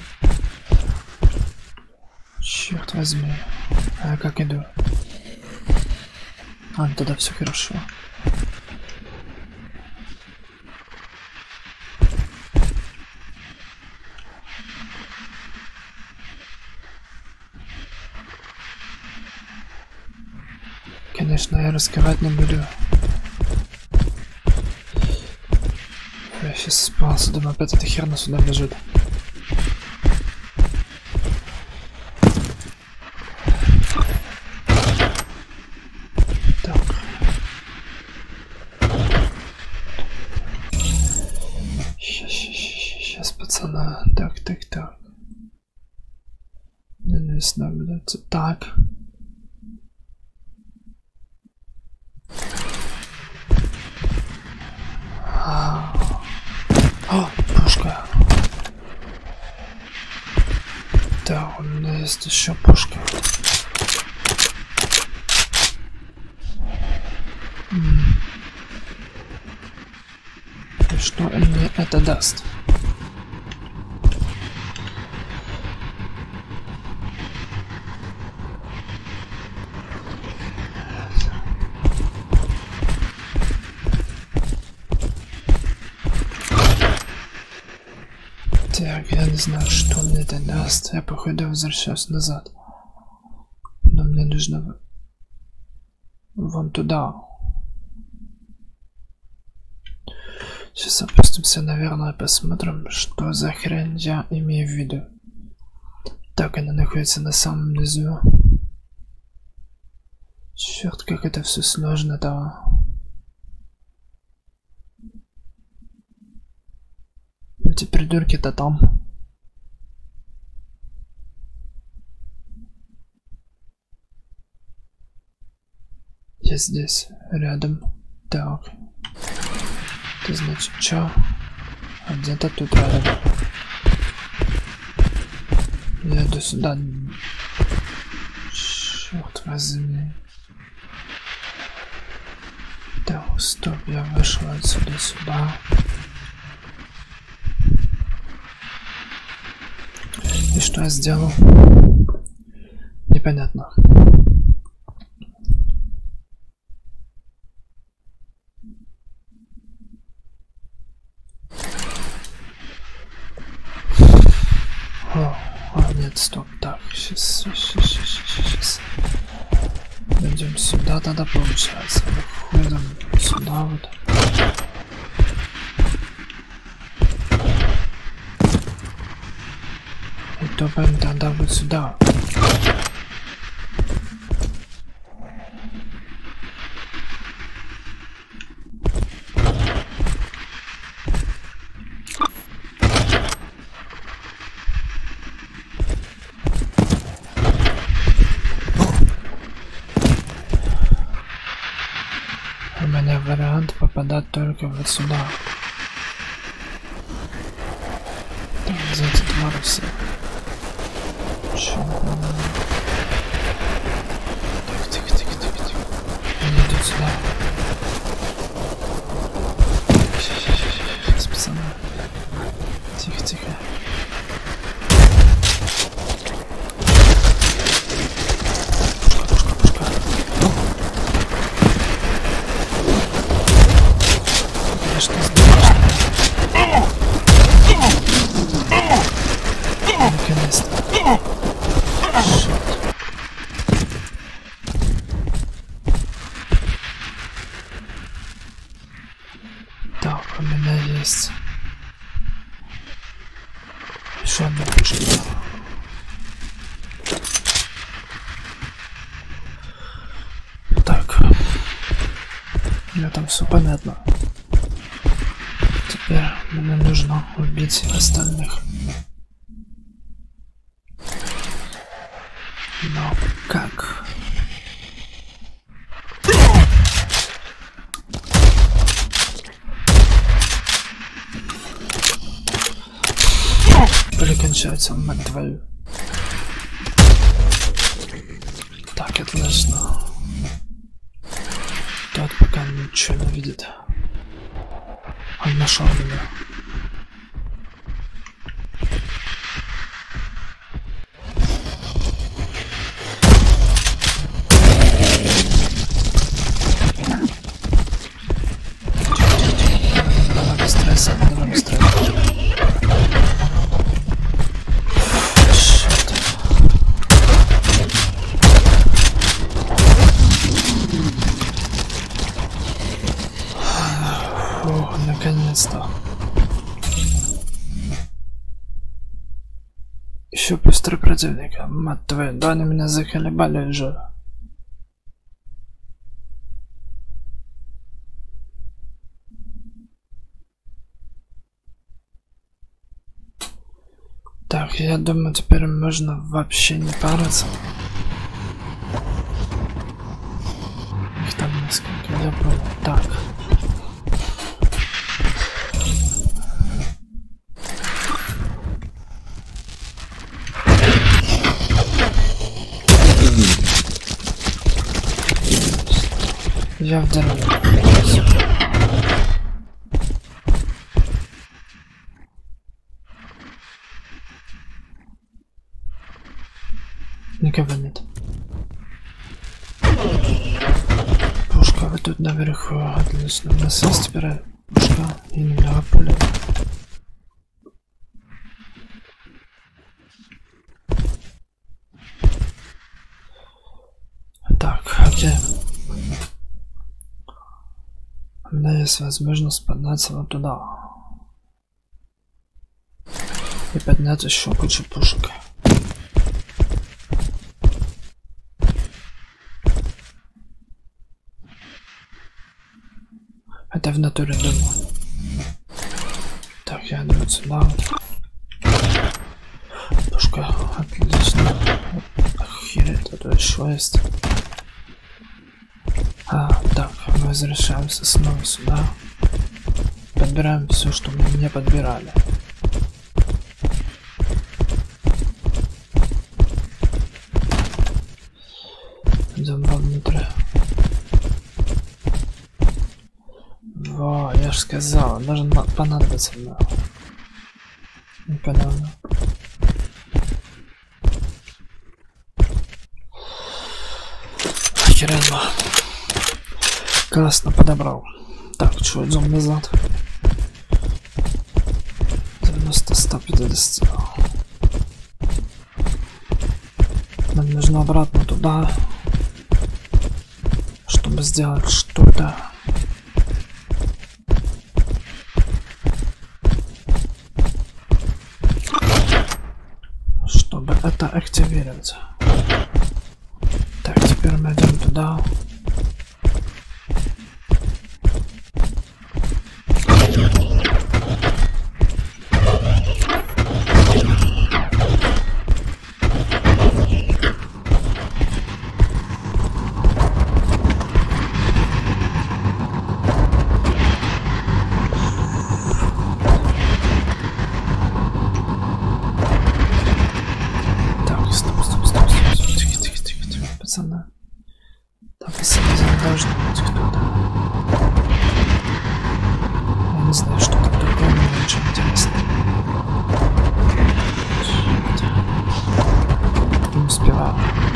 Черт возьми. А я как иду? А, тогда все хорошо. Конечно, я раскрывать не буду. Я сейчас спался, думаю, опять эта херня сюда бежит. Так. Сейчас, пацана. Так. Не знаю, так. О, пушка. Да, у меня есть еще пушка. И что мне это даст? Так, я не знаю, что мне это даст. Я походу возвращаюсь назад. Но мне нужно вон туда. Сейчас опустимся, наверное, посмотрим, что за хрень я имею в виду. Так, она находится на самом низу. Черт, как это все сложно-то. Эти придурки-то там. Я здесь, рядом. Так. Это значит, что? А где-то тут рядом. Я иду сюда. Черт возьми. Так, стоп, я вышел отсюда сюда. И что я сделал? Непонятно. Нет, стоп. Так, сейчас. Пойдем сюда, тогда получается. Выходим сюда вот. И топаем тогда вот сюда. У меня вариант попадать только вот сюда. Так, где эти твари все? Тихо. Они идут сюда. Сейчас, пацаны. Тихо. Пушка. Что сделаешь? Наконец-то. Так, у меня есть еще одна пушка. Так, мне там все понятно. Теперь мне нужно убить остальных. Но как? Перекончается, мать твою. Так, отлично. Тот пока ничего не видит. Он нашел меня. Давай быстрее. Фух, наконец-то. Еще быстрый противник, мать твою, да они меня заколебали уже. Так, я думаю, теперь можно вообще не париться. Их там несколько, я понял. Так. Я в деревне. Никого нет. Пушка, вы тут наверху. Отлично. У нас есть теперь пушка и немного пули. Так, окей. У меня есть возможность подняться вот туда. И поднять еще кучу пушек. Это в натуре дома. Так, я иду сюда. Пушка, отлично. Охереть, это еще есть. Так, мы возвращаемся снова сюда. Подбираем все, что мы не подбирали. Идем вовнутрь. Во, я же сказал, должен понадобиться мне. Непонятно. Охеренно. Классно подобрал. Так, что, идем назад. 90-150. Нам нужно обратно туда, чтобы сделать что-то. Чтобы это активировать. Так, теперь мы идем туда. Там посередине должно быть кто-то. Я не знаю, что там такое, но очень интересно. Не успеваю.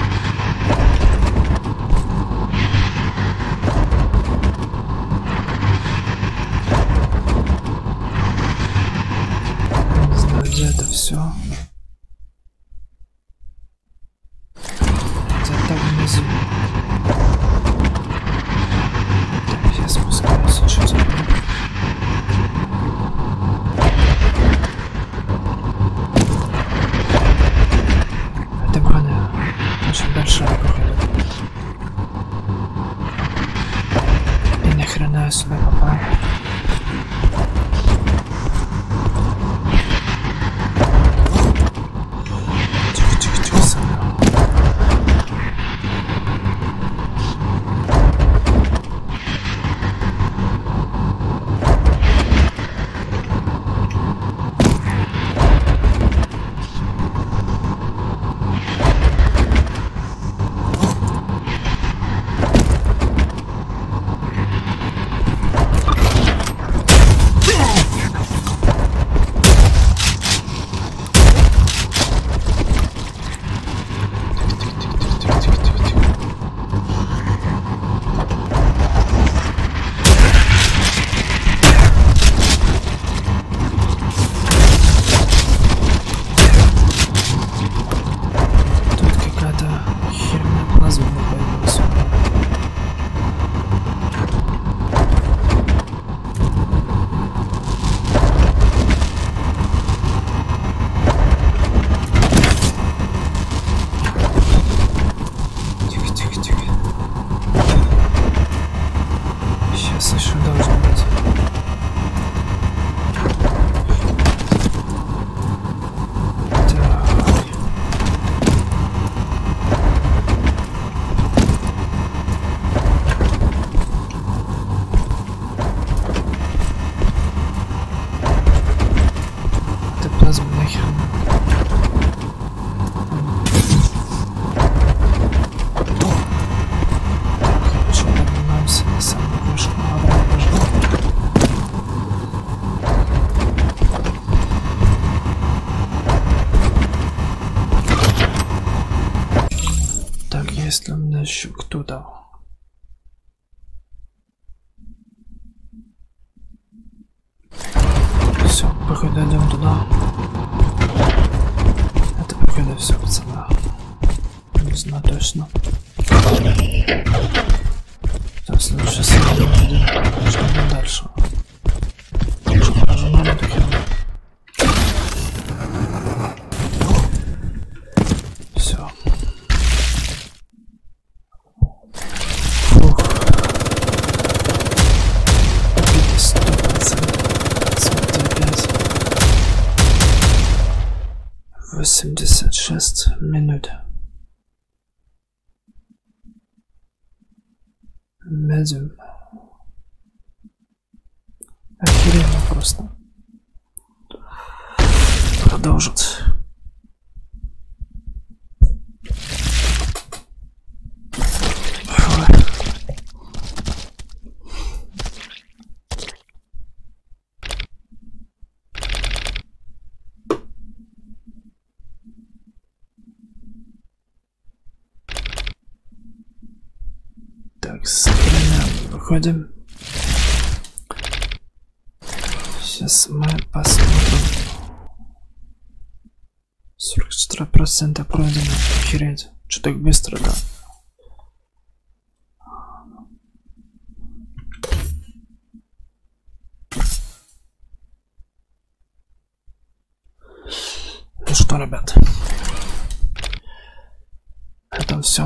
Я не знаю, где это все. Где-то внизу. Я спускаюсь чуть вниз. Это броня очень большая, походу. И нахрена я сюда попал? Тихо-тихо-тихо, сам. если у меня еще кто-то. Все, походу идем туда. Это походу все, пацаны. Не знаю точно. Так, следующий следует. Что будет дальше? Что прожимаем эту херню? Все. Фух. 86 минут. Медиум. Охеренно просто. Продолжить. Так, сохраняем, выходим. Сейчас мы посмотрим. 44% пройдено. Охереть. Что так быстро, да? Ну что, ребят, это все.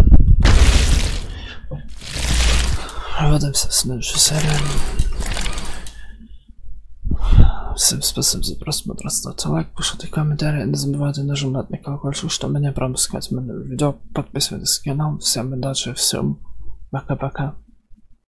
Увидимся в следующей серии. Всем спасибо за просмотр, ставьте лайк, пишите комментарии, не забывайте нажимать на колокольчик, чтобы не пропускать мои видео, подписывайтесь на канал, всем удачи, всем пока-пока.